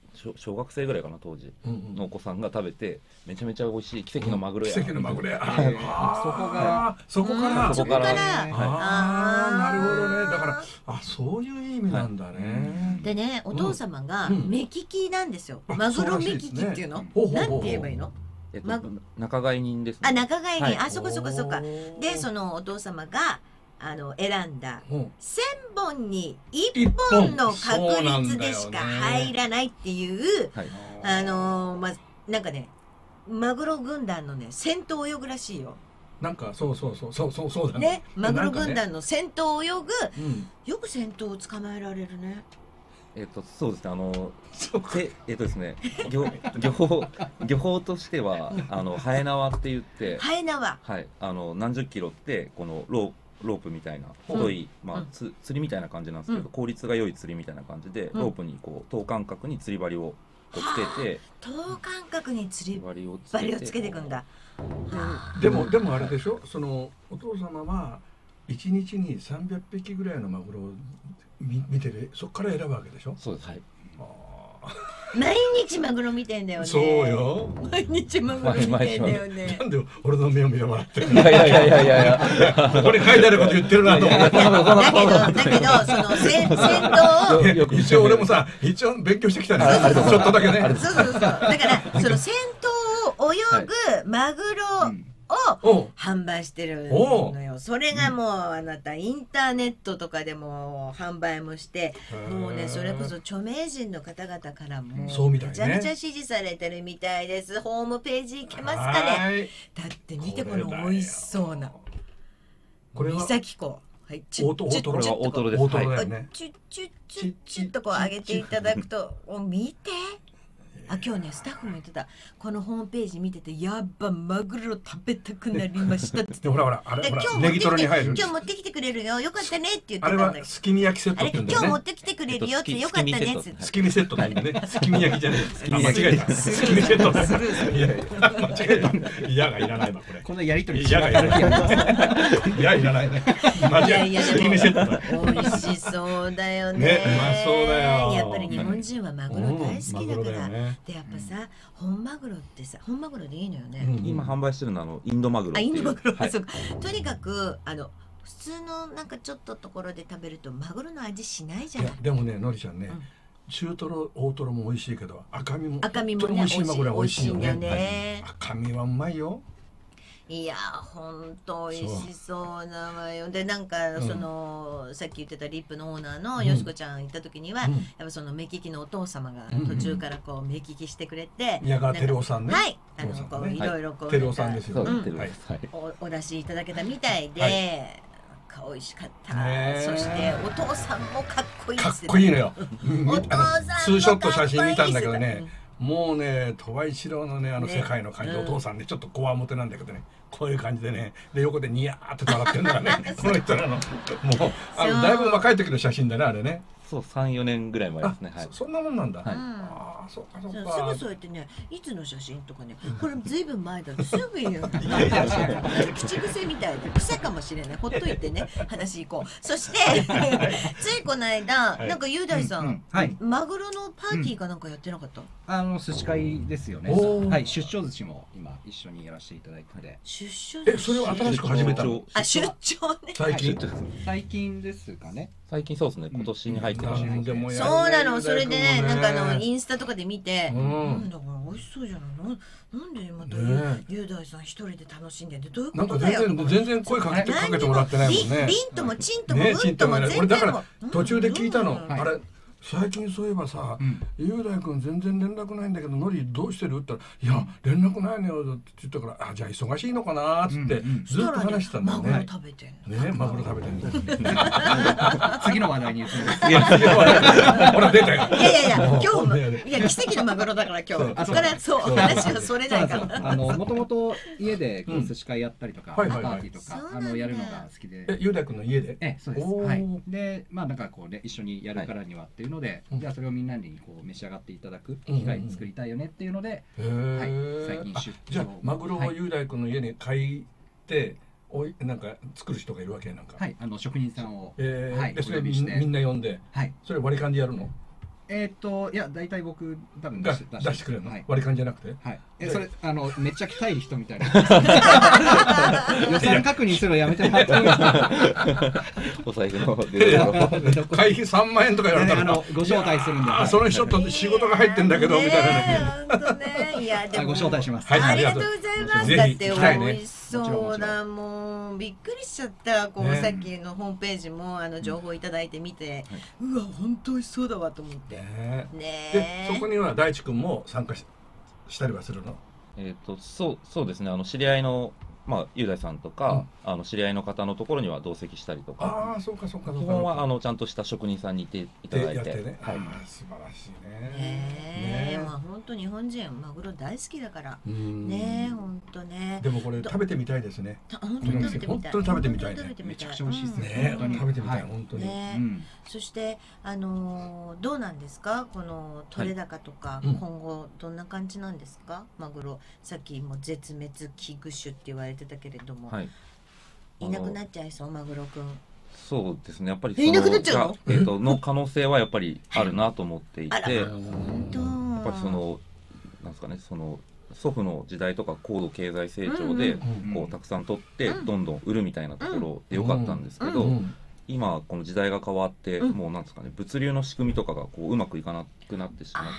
小小学生ぐらいかな当時のお子さんが食べてめちゃめちゃ美味しい奇跡のマグロや、 奇跡のマグロや、 そこがそこからそこからああなるほどね。だからあそういう意味なんだね。 でね、お父様が目利きなんですよ。マグロ目利きっていうの、なんて言えばいいの？ えっと仲買人ですね。 あ、仲買人、あ、そこそこそこか。で、そのお父様があの選んだ千本に一本の確率でしか入らないっていうあのまあなんかね、マグロ軍団のね先頭を泳ぐらしいよ。 なんかそうそうそうそうそうそうだね。 ね、マグロ軍団の先頭を泳ぐ、よく先頭を捕まえられるね。 えっとそうですね、あのてえっとですね漁漁法漁法としてはあのハエ縄って言ってハエ縄、 はい、あの何十キロってこのローロープみたいな太い、まあ、つ釣りみたいな感じなんですけど、効率が良い釣りみたいな感じで、ロープにこう等間隔に釣り針をつけて、 等間隔に釣り針をつけていくんだ。 でもでもあれでしょ、そのお父様はいちにちにさんびゃくぴきぐらいのマグロを見見てる、そこから選ぶわけでしょ。 そうです、はい。 毎日マグロ見てんだよね。 そうよ。 毎日マグロ見てんだよね。 なんで俺の目を見てもらってるいやいやいやいやいやいや。 ここに書いてあること言ってるなと思って。 だけどだけどその先頭を一応俺もさ一応勉強してきたんだよ。ちょっとだけね。 そうそうそう。だからその先頭を泳ぐマグロを販売してるのよ。それがもうあなたインターネットとかでも販売もして、もうねそれこそ著名人の方々からもめちゃめちゃ支持されてるみたいです。ホームページ行けますかね。だって見てこの美味しそうなこれは三崎港、はい、 大トロ、大トロは大トロです。 大トロだよね。 チュッチュッチュッチュッとこう上げていただくと、見て。あ、今日ねスタッフも言ってた、このホームページ見ててやっぱマグロ食べたくなりましたってほらほらあれほら今日ネギトロに入る、 今日持ってきてくれるよ、よかったねって言ってたあれんだけど、 はすき身焼きセットって言うんだよね。 今日持ってきてくれるよってよかったねってすき身セットって言うんだね。すき身焼きじゃねえ、間違えた、すき身セットだ。いやいや間違えた、いやがいらないわこれ。 このやりとりいやがいらない。いやいらないね。間違えた、すき身セットだ。 美味しそうだよね。 ね、うまそうだよ。 やっぱり日本人はマグロ大好きだから。でやっぱさ、本マグロってさ、本マグロでいいのよね。 今販売してるのはあのインドマグロ。 あ、インドマグロ。そうか。とにかくあの普通のなんかちょっとところで食べるとマグロの味しないじゃない。 でもね、のりちゃんね、中トロ、大トロも美味しいけど、赤身も赤身もね美味しいマグロは美味しいよね。 ね、 赤身はうまいよ。 いや本当美味しそうなわよ。でなんかその、うん、さっき言ってたリップのオーナーのよしこちゃん行った時には、うん、やっぱその目利きのお父様が途中からこう目利きしてくれて、 宮川照夫さんね。 はい、あのこういろいろこう照夫さんですよね。 お出しいただけたみたいで。はい、美味しかった。そしてお父さんもかっこいいです。 かっこいいのよ。 お父さんツーショット写真見たんだけどね、もうね鳥羽一郎のねあの世界の感じ、お父さんねちょっとこわもてなんだけどね、こういう感じでね、で横でニヤーって笑ってるのがねこの人らのもうあのだいぶ若い時の写真だねあれね。 そうさん、よねんぐらい前ですね。 はい。そんなもんなんだ。 はい。 ああ、そうかそうか。 すぐそうやってね、いつの写真とかね、これずいぶん前だとすぐ言うの。口癖みたいで癖かもしれない。ほっといてね、話行こう。そしてついこの間なんか雄大さん、マグロのパーティーかなんかやってなかった？ あの寿司会ですよね。はい、出張寿司も今一緒にやらせていただいてて。 出張？ え、それを新しく始めたの？ あ、出張ね。 最近最近ですかね。 最近そうですね、今年に入ってました。 そうなの、それでね、なんかあのインスタとかで見て、なんだこれ美味しそうじゃないの、なんでまた雄大さん一人で楽しんでんで、どういうことだよ。 なんか全然声かけてかけてもらってないもんね。 リンともチンともうんとも全然も。 俺だから途中で聞いたの、あれ最近そういえばさ、雄大君全然連絡ないんだけどのりどうしてるって言ったら「いや連絡ないのよ」って言ったから「あじゃあ忙しいのかな」っつってずっと話してたんだよね。 マグロ食べてんね、マグロ食べてん次の話題に移ります。 いや次の話題ほら出たよ。 いやいやいや今日もいや奇跡のマグロだから今日そこからそう話はそれないから。 あのもともと家で寿司会やったりとかパーティーとかあのやるのが好きで。 え雄大君の家で？ えそうです。はい。でまあなんかこうね一緒にやるからにはっていうので、じゃあそれをみんなにこう召し上がっていただく機会作りたいよねっていうので、はい最近出張。 じゃあマグロを雄大君の家に買いておいなんか作る人がいるわけなんか。 はいあの職人さんをはいそれみんな呼んで、はいそれ割り勘でやるの？ えっといや大体僕多分出してくれるの？割り勘じゃなくて？ はい。えそれあのめっちゃ来たい人みたいな。予算確認するのやめてもらってもいいですか？ お財布の会費さんまんえんとか言われたらご招待するんで。 あその人と仕事が入ってんだけどみたいなね。 本当ね。いやでもご招待します。 ありがとうございます。だって美味しそうだもん。びっくりしちゃった。こうさっきのホームページもあの情報いただいてみて、うわ本当美味しそうだわと思って。ねえ。でそこには大地君も参加ししたりはするの？ えっとそうそうですね。あの知り合いのまあ雄大さんとか、あの知り合いの方のところには同席したりとか。 ああそうかそうかそうか。 基本はあのちゃんとした職人さんにいていただいて。 はい。素晴らしいね。 ねえ、まあ本当日本人マグロ大好きだからねえ本当ね。 でもこれ食べてみたいですね。 本当に食べてみたい。 本当に食べてみたいね。 めちゃくちゃ美味しいですね。食べてみたい本当に。 そしてあのどうなんですかこの取れ高とか今後どんな感じなんですかマグロ。さっきも絶滅危惧種って言われてたけれども、いなくなっちゃいそうマグロくん。 そうですねやっぱりいなくなっちゃうの？ えっとの可能性はやっぱりあるなと思っていて、やっぱりそのなんですかねその祖父の時代とか高度経済成長でこうたくさん取ってどんどん売るみたいなところでよかったんですけど、今この時代が変わってもうなんですかね物流の仕組みとかがこううまくいかなくなってしまって、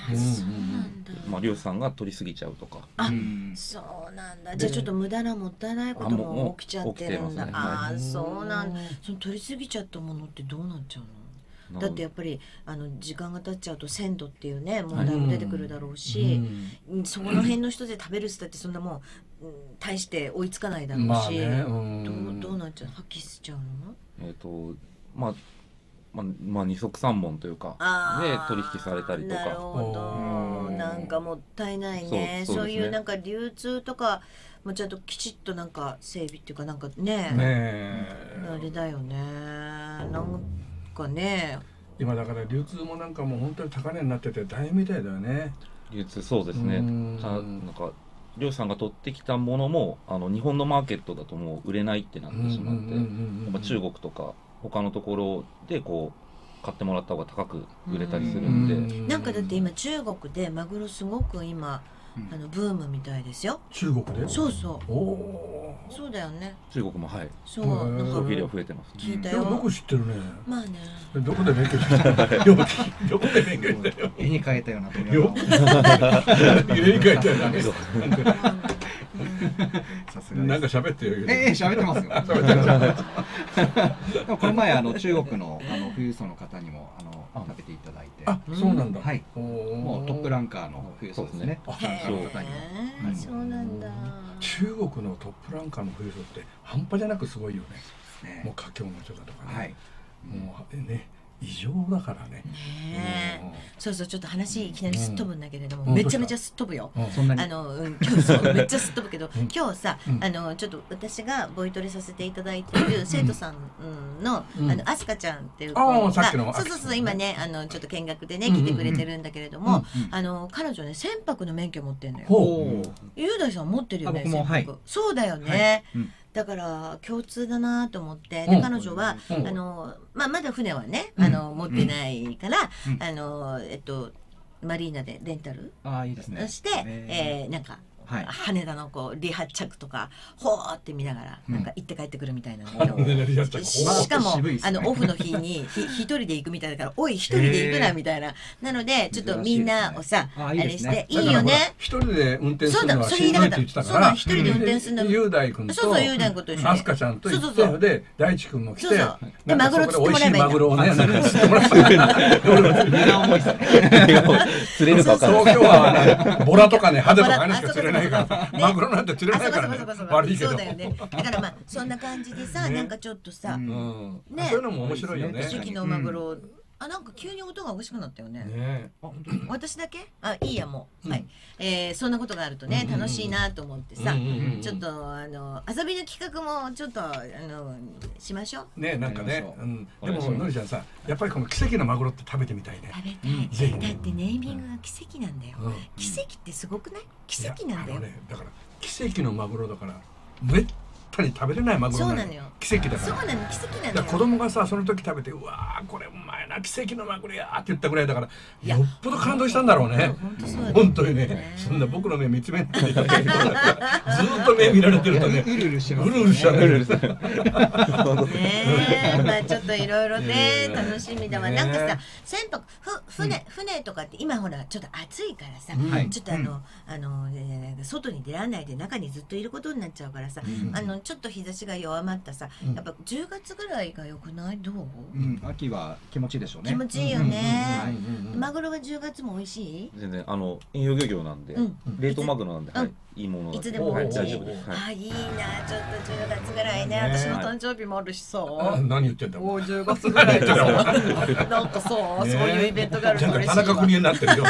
まあ漁師さんが取りすぎちゃうとか。 あ、そうなんだ。じゃあちょっと無駄なもったいないことも起きちゃってるんだ。あ、そうなんだ。その取りすぎちゃったものってどうなっちゃうの？だってやっぱりあの時間が経っちゃうと鮮度っていうね問題も出てくるだろうし、その辺の人で食べる人ってそんなもう大して追いつかないだろうし、どうどうなっちゃう？破棄しちゃうの？ えっとまあまあ、まあ二足三門というかで取引されたりとか。 なるほど。なんかもったいないね。そういうなんか流通とかもちゃんときちっとなんか整備っていうかなんかねあれだよね。なんかね今だから流通もなんかもう本当に高値になってて大変みたいだよね。 流通そうですね。なんか漁師さんが取ってきたものもあの日本のマーケットだともう売れないってなってしまって、やっぱ中国とか他のところでこう買ってもらった方が高く売れたりするんで、 なんかだって今中国でマグロすごく今あのブームみたいですよ。 中国で？ そうそう。おお。そうだよね。 中国もはい。 そう。なんか消費量増えてます。 聞いたよ。 よく知ってるね。 まあね。 どこで勉強したの？どこで勉強したよ。 絵に描いたようなところ。絵に描いたようなね。さすが。なんか喋ってよ。 ええ喋ってますよ。喋ってます。この前あの中国のあの富裕層の方にもあの食べていただいて。 あ、そうなんだ。 はい。もうトップランカーの富裕層ですね。 そうなんだ。 中国のトップランカーの富裕層って半端じゃなくすごいよね。もう華僑の人だとかね。はい。もうね。異常だからね。 そうそうちょっと話いきなりすっ飛ぶんだけれどもめちゃめちゃすっ飛ぶよ。 そんなにあの今日そうめっちゃすっ飛ぶけど今日さあのちょっと私がボイトレさせていただいている生徒さんのあのアスカちゃんっていう子がそうそうそう今ねあのちょっと見学でね来てくれてるんだけれどもあの彼女ね船舶の免許持ってんのよ。雄大さん持ってるよね船舶。そうだよね。だから共通だなと思ってで彼女はあのまあまだ船はねあの持ってないからあのえっとマリーナでレンタルしてえなんか羽田のこう離発着とかほーって見ながらなんか行って帰ってくるみたいなのしかもあのオフの日に一人で行くみたいだからおい一人で行くなみたいななのでちょっとみんなをさあれしていいよね一人で運転するのはしんどいって言ってたから一人で運転するの雄大君とそうそう雄大君と一緒にアスカちゃんと行ってので大地君も来てでマグロ釣ってもらえばいいんだ。 マグロをね釣ってもらえばいいんだ。 荷が重いですね。 釣れるか分かんない。 東京はボラとかねハゼとかねしか釣れないからマグロなんて釣れないからね。悪いけど。 そうだよね。だからまあそんな感じでさなんかちょっとさねそういうのも面白いよね。 地域のマグロあなんか急に音がおかしくなったよね。 ね私だけ？あいいやもう、うん、はい、えー、そんなことがあるとね楽しいなと思ってさ、ちょっとあの遊びの企画もちょっとあのしましょう。 ねなんかね、うん、でものりちゃんさやっぱりこの奇跡のマグロって食べてみたいね。 食べたい。うん、だってネーミングが奇跡なんだよ。うん、奇跡ってすごくない？奇跡なんだよ。 ね、だから奇跡のマグロだからめったに食べれないマグロなの。 そうなのよ。 奇跡だから。 そうなの、奇跡なのよ。 だから子供がさその時食べてうわーこれうまいな奇跡のマグロやーって言ったぐらいだからよっぽど感動したんだろうね。 本当そうだよ本当にね。そんな僕の目見つめないでいただけるからずーっと目見られてるとねうるうるしてますうるうるしちゃうね。 ねえ、まあちょっといろいろね楽しみだわ。 ねなんかさ、船舶ふ船船とかって今ほらちょっと暑いからさ、 はいちょっとあのあのえー外に出られないで中にずっといることになっちゃうからさ、あのちょっと日差しが弱まったさ、やっぱじゅうがつぐらいが良くない？どう？ うん秋は気持ちいいでしょうね。 気持ちいいよはいね。マグロはじゅうがつも美味しい？ 全然あの遠洋漁業なんで、 うん冷凍マグロなんで、 うんはい、いいものなんいつでもはい美味しい大丈夫です。はい。 あ、いいな、ちょっとじゅうがつぐらいね、 ね私の誕生日もあるしさ。 あ何言ってんだもうじゅうがつぐらいでさ、なんかさ、そういうイベントがあるなんかと嬉しいわ。 田中邦衛になってるよ。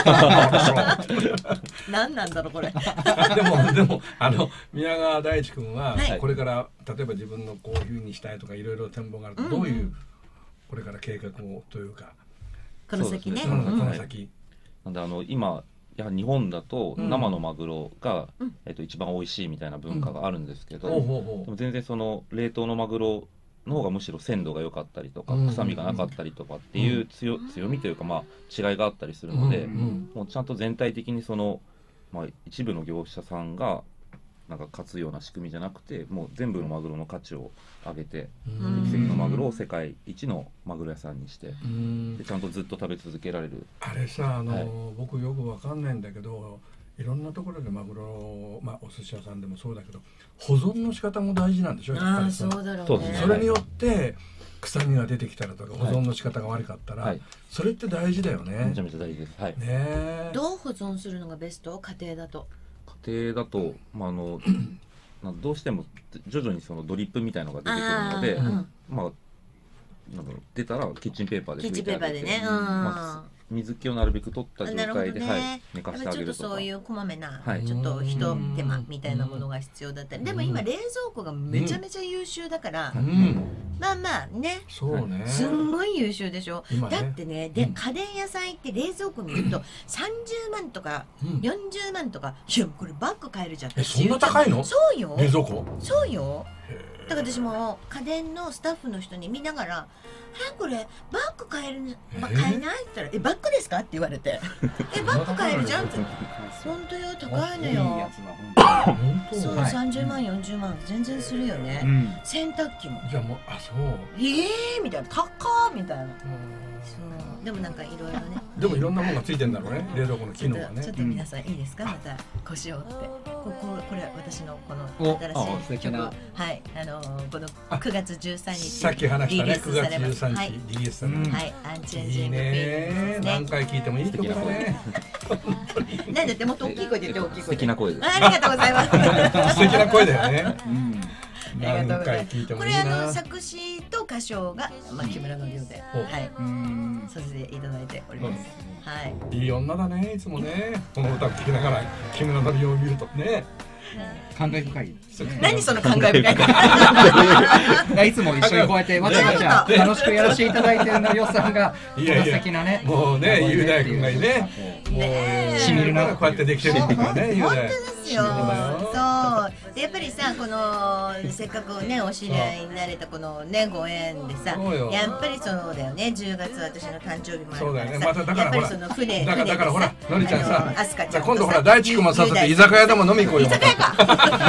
何なんだろうこれ。 でもでもあの宮川大地君ははいこれから例えば自分のこういうふうにしたいとかいろいろ展望があるとどういうこれから計画をというか、 この先ね。 そうですねうんこうんの先。 なんであの今やはり日本だとうん生のマグロが、 うんえっと一番美味しいみたいな文化があるんですけど、 ほうほうほでも全然その冷凍のマグロの方がむしろ鮮度が良かったりとか、 うん臭みがなかったりとかっていう強,、強みというかまあ違いがあったりするので、 うんうんもうちゃんと全体的にその、まあ、一部の業者さんがなんか勝つような仕組みじゃなくて、もう全部のマグロの価値を上げて、 うん奇跡のマグロを世界一のマグロ屋さんにして、 うんでちゃんとずっと食べ続けられる。 あれさあの、 はい僕よくわかんないんだけどいろんなところでマグロ、まあ、お寿司屋さんでもそうだけど保存の仕方も大事なんでしょやっぱああ、 りそうだろうね。 そうですねそれによって臭みが出てきたらとか保存の仕方が悪かったら、 はい、 それって大事だよねめちゃめちゃ大事です。はい。 ねえどう保存するのがベスト？家庭だと。 家庭だと、まあ、あのなどうしても徐々にそのドリップみたいのが出てくるので、 あーうんまあなんだろう出たらキッチンペーパーでキッチンペーパーでね。うん。 まあ、水気をなるべく取った状なるほど態で、 ね。 はい、寝かやっしてあげるとか。 ぱりちょっとそういうこまめな、 はいちょっとひと手間みたいなものが必要だったり、でも今冷蔵庫がめちゃめちゃ優秀だから、 うんまあまあね、 そうねすんごい優秀でしょ。 今ねだってね、で、 うん家電屋さん行って冷蔵庫見るとさんじゅうまんとかうんよんじゅうまんとか、いやこれバッグ買えるじゃん。 えそんな高いのそうよ。 冷蔵庫そうよ。 へだから私も家電のスタッフの人に見ながら「えこれバッグ買える、まえー買えない?」って言ったら「えバッグですか?」って言われて「えバッグ買えるじゃん」って「本当よ高いのいいやよつは本」 本当そう、 はいさんじゅうまんよんじゅうまん全然するよね、 当に。うん。 洗濯機もじゃあもうあそう 「ええー!」みたいな「高っ!」みたいなそうでもなんかいろいろねでもいろんなものがついてんだろうね冷蔵庫のちょっ機能がねとちょっと皆さんいいですか、また腰を折ってこここれ私のこのお新あ素しい曲敵なはいあのーこのくがつじゅうさんにちさっき話したねリリースくがつじゅうされますはいさんにちリリースされうんるはい、アンチェンジいいングピーねスね。 何回聞いてもいい曲だねなんだってもっと大きい声で言って大きい声で。 素敵な声です。 ありがとうございます。 素敵な声だよねうん。 ありがとう何ございます回聞いてもこれあいいなの作詞と歌唱がまあ木村のりおで、 ほうはい、 うん。 させていただいております。はい。 いい女だねいつもねこの歌を聴きながら木村のりおを見るとね感慨深いですね。 何その感慨深い。 いやいつも一緒にこうやってわちゃわちゃ楽しくやらせていただいてるのりおさんがこのいやいや素敵なね。 もうね雄大君がねもうねえしみるなこうやってできてるんだからね雄本当大ですよ。そう。でやっぱりさこのせっかくねお知り合いになれたこのねご縁でさ、 そうよやっぱりそうだよね。じゅうがつ私の誕生日もあそうだよねるからさ、 まただからほらやっぱりその船だからだからほらのりちゃんさアスカちゃんとさ今度ほら大地君も誘って居酒屋でも飲み行こうよ居酒屋か。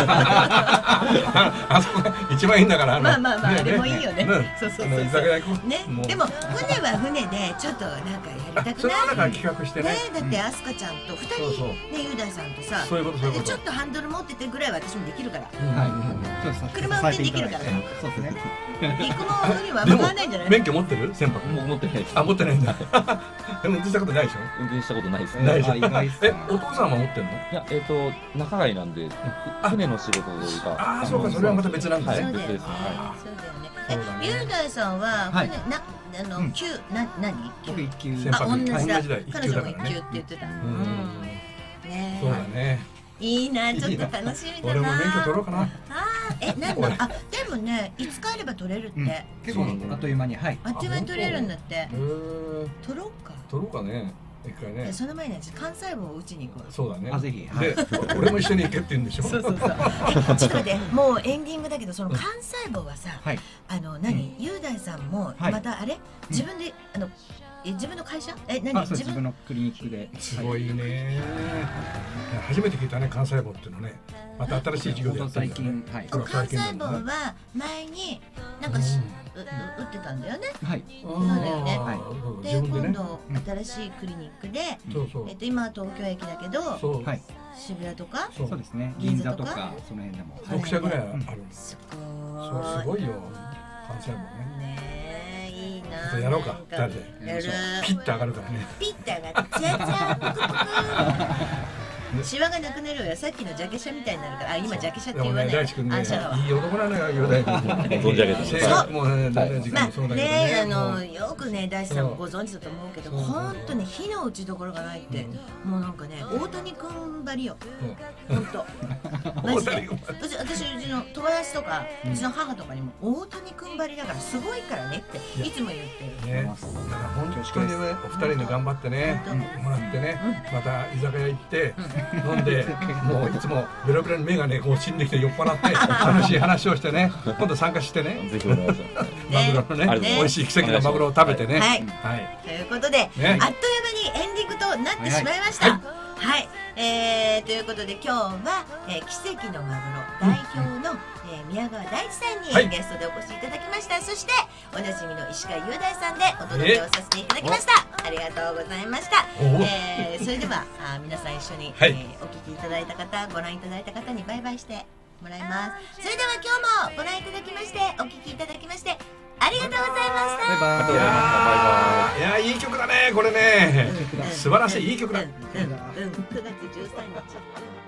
あそこが一番いいんだからまあまあまああれもいいよね。そうそうそう居酒屋行こうねもう。 でも船は船でちょっとなんかやりたくそれはだからない。 企画してねねだってアスカちゃんと二そうそう人ね雄大さんとさ、 そういうことそういうことでちょっとハンドル持っててぐらいは私もできるから。 はい。そうです車運転できるからそうですね。 陸も海はでも分かんないんじゃない？ 免許持ってる船舶もう持ってないです。 あ持ってないんだでも運転したことないでしょ運転したことないです。 ないでしょあ意外っすえねお父さんは持ってんのいや、えっ、と、仲買なんで、船の仕事というか。 ああそうかそれはまた別なんだはいそうだよね。 別ですそうだよね。 そうだねえ、雄大さんははい船なあのうん級な何？ 僕一級。 先輩あ同じだ。 同じだ一彼級だからね女も一級って言ってた。 ううんんねそうだねいいなちょっと楽しみだな。 俺も免許取ろうかなああえなんだあでもねいつ帰れば取れるうんって。 結構あっという間にはい。 あっという間に取れるんだって。 へえ取ろうか。 取ろうかね一回ね。 その前に幹細胞を打ちに行こう。 そうだね。 あ、ぜひ。 で、俺も一緒に行けって言うんでしょ。 そうそうそう。ちょっと待って、もうエンディングだけど、その幹細胞はさ、あの何、雄大さんもまたあれ、自分であの自分の会社？え、何？ 自分のクリニックで。 すごいね。初めて聞いたね、幹細胞っていうのね。また新しい授業でやってるんだね。 幹細胞は前になんかし打ってたんだよね。 はい。 そうだよね。で、今度新しいクリニックで、えっと今は東京駅だけど、渋谷とか、 そうですね。銀座とかその辺でもろく社ぐらいある。 すごい。すごいよ。幹細胞ね。 いいな。 やろうか。誰で。ピッて上がるからね。 ピッて上がって、じゃじゃぷくぷく。シワがなくなるよ。さっきのジャケ写みたいになるから。あ、今ジャケ写って言わない。 大地君ね、いい男なのよ、雄大君。 存じ上げてます。 もうね、大地君もそうだけどね。 あのよくね、大地さんもご存知だと思うけど、本当に火の打ちどころがないって、もうなんかね、大谷君ばりよ。本当。マジで。私、私うちの友達とか、うちの母とかにも大谷君ばりだからすごいからねっていつも言ってる。 ね、だから本当にね、お二人で頑張ってね、もらってね、また居酒屋行って。飲んで、もういつもベロベロに目がね、こう死んできて酔っ払って楽しい話をしてね、今度参加してね、 ぜひお願いします。 マグロのね、美味しい奇跡のマグロを食べてね。 はい。ということで、あっという間にエンディングとなってしまいました。はい、えー、ということで今日は、えー、奇跡のマグロ代表の、えー、宮川大地さんに、はい、ゲストでお越しいただきました。そしておなじみの石川雄大さんでお届けをさせていただきました。ありがとうございました。えー、それではあ皆さん一緒に、はい、えー、お聞きいただいた方、ご覧いただいた方にバイバイしてもらいます。それでは今日もご覧いただきましてお聞きいただきましてありがとうございました。 バイバイ。いやいい曲だねこれね。素晴らしいいい曲だ。 くがつじゅうさんにち。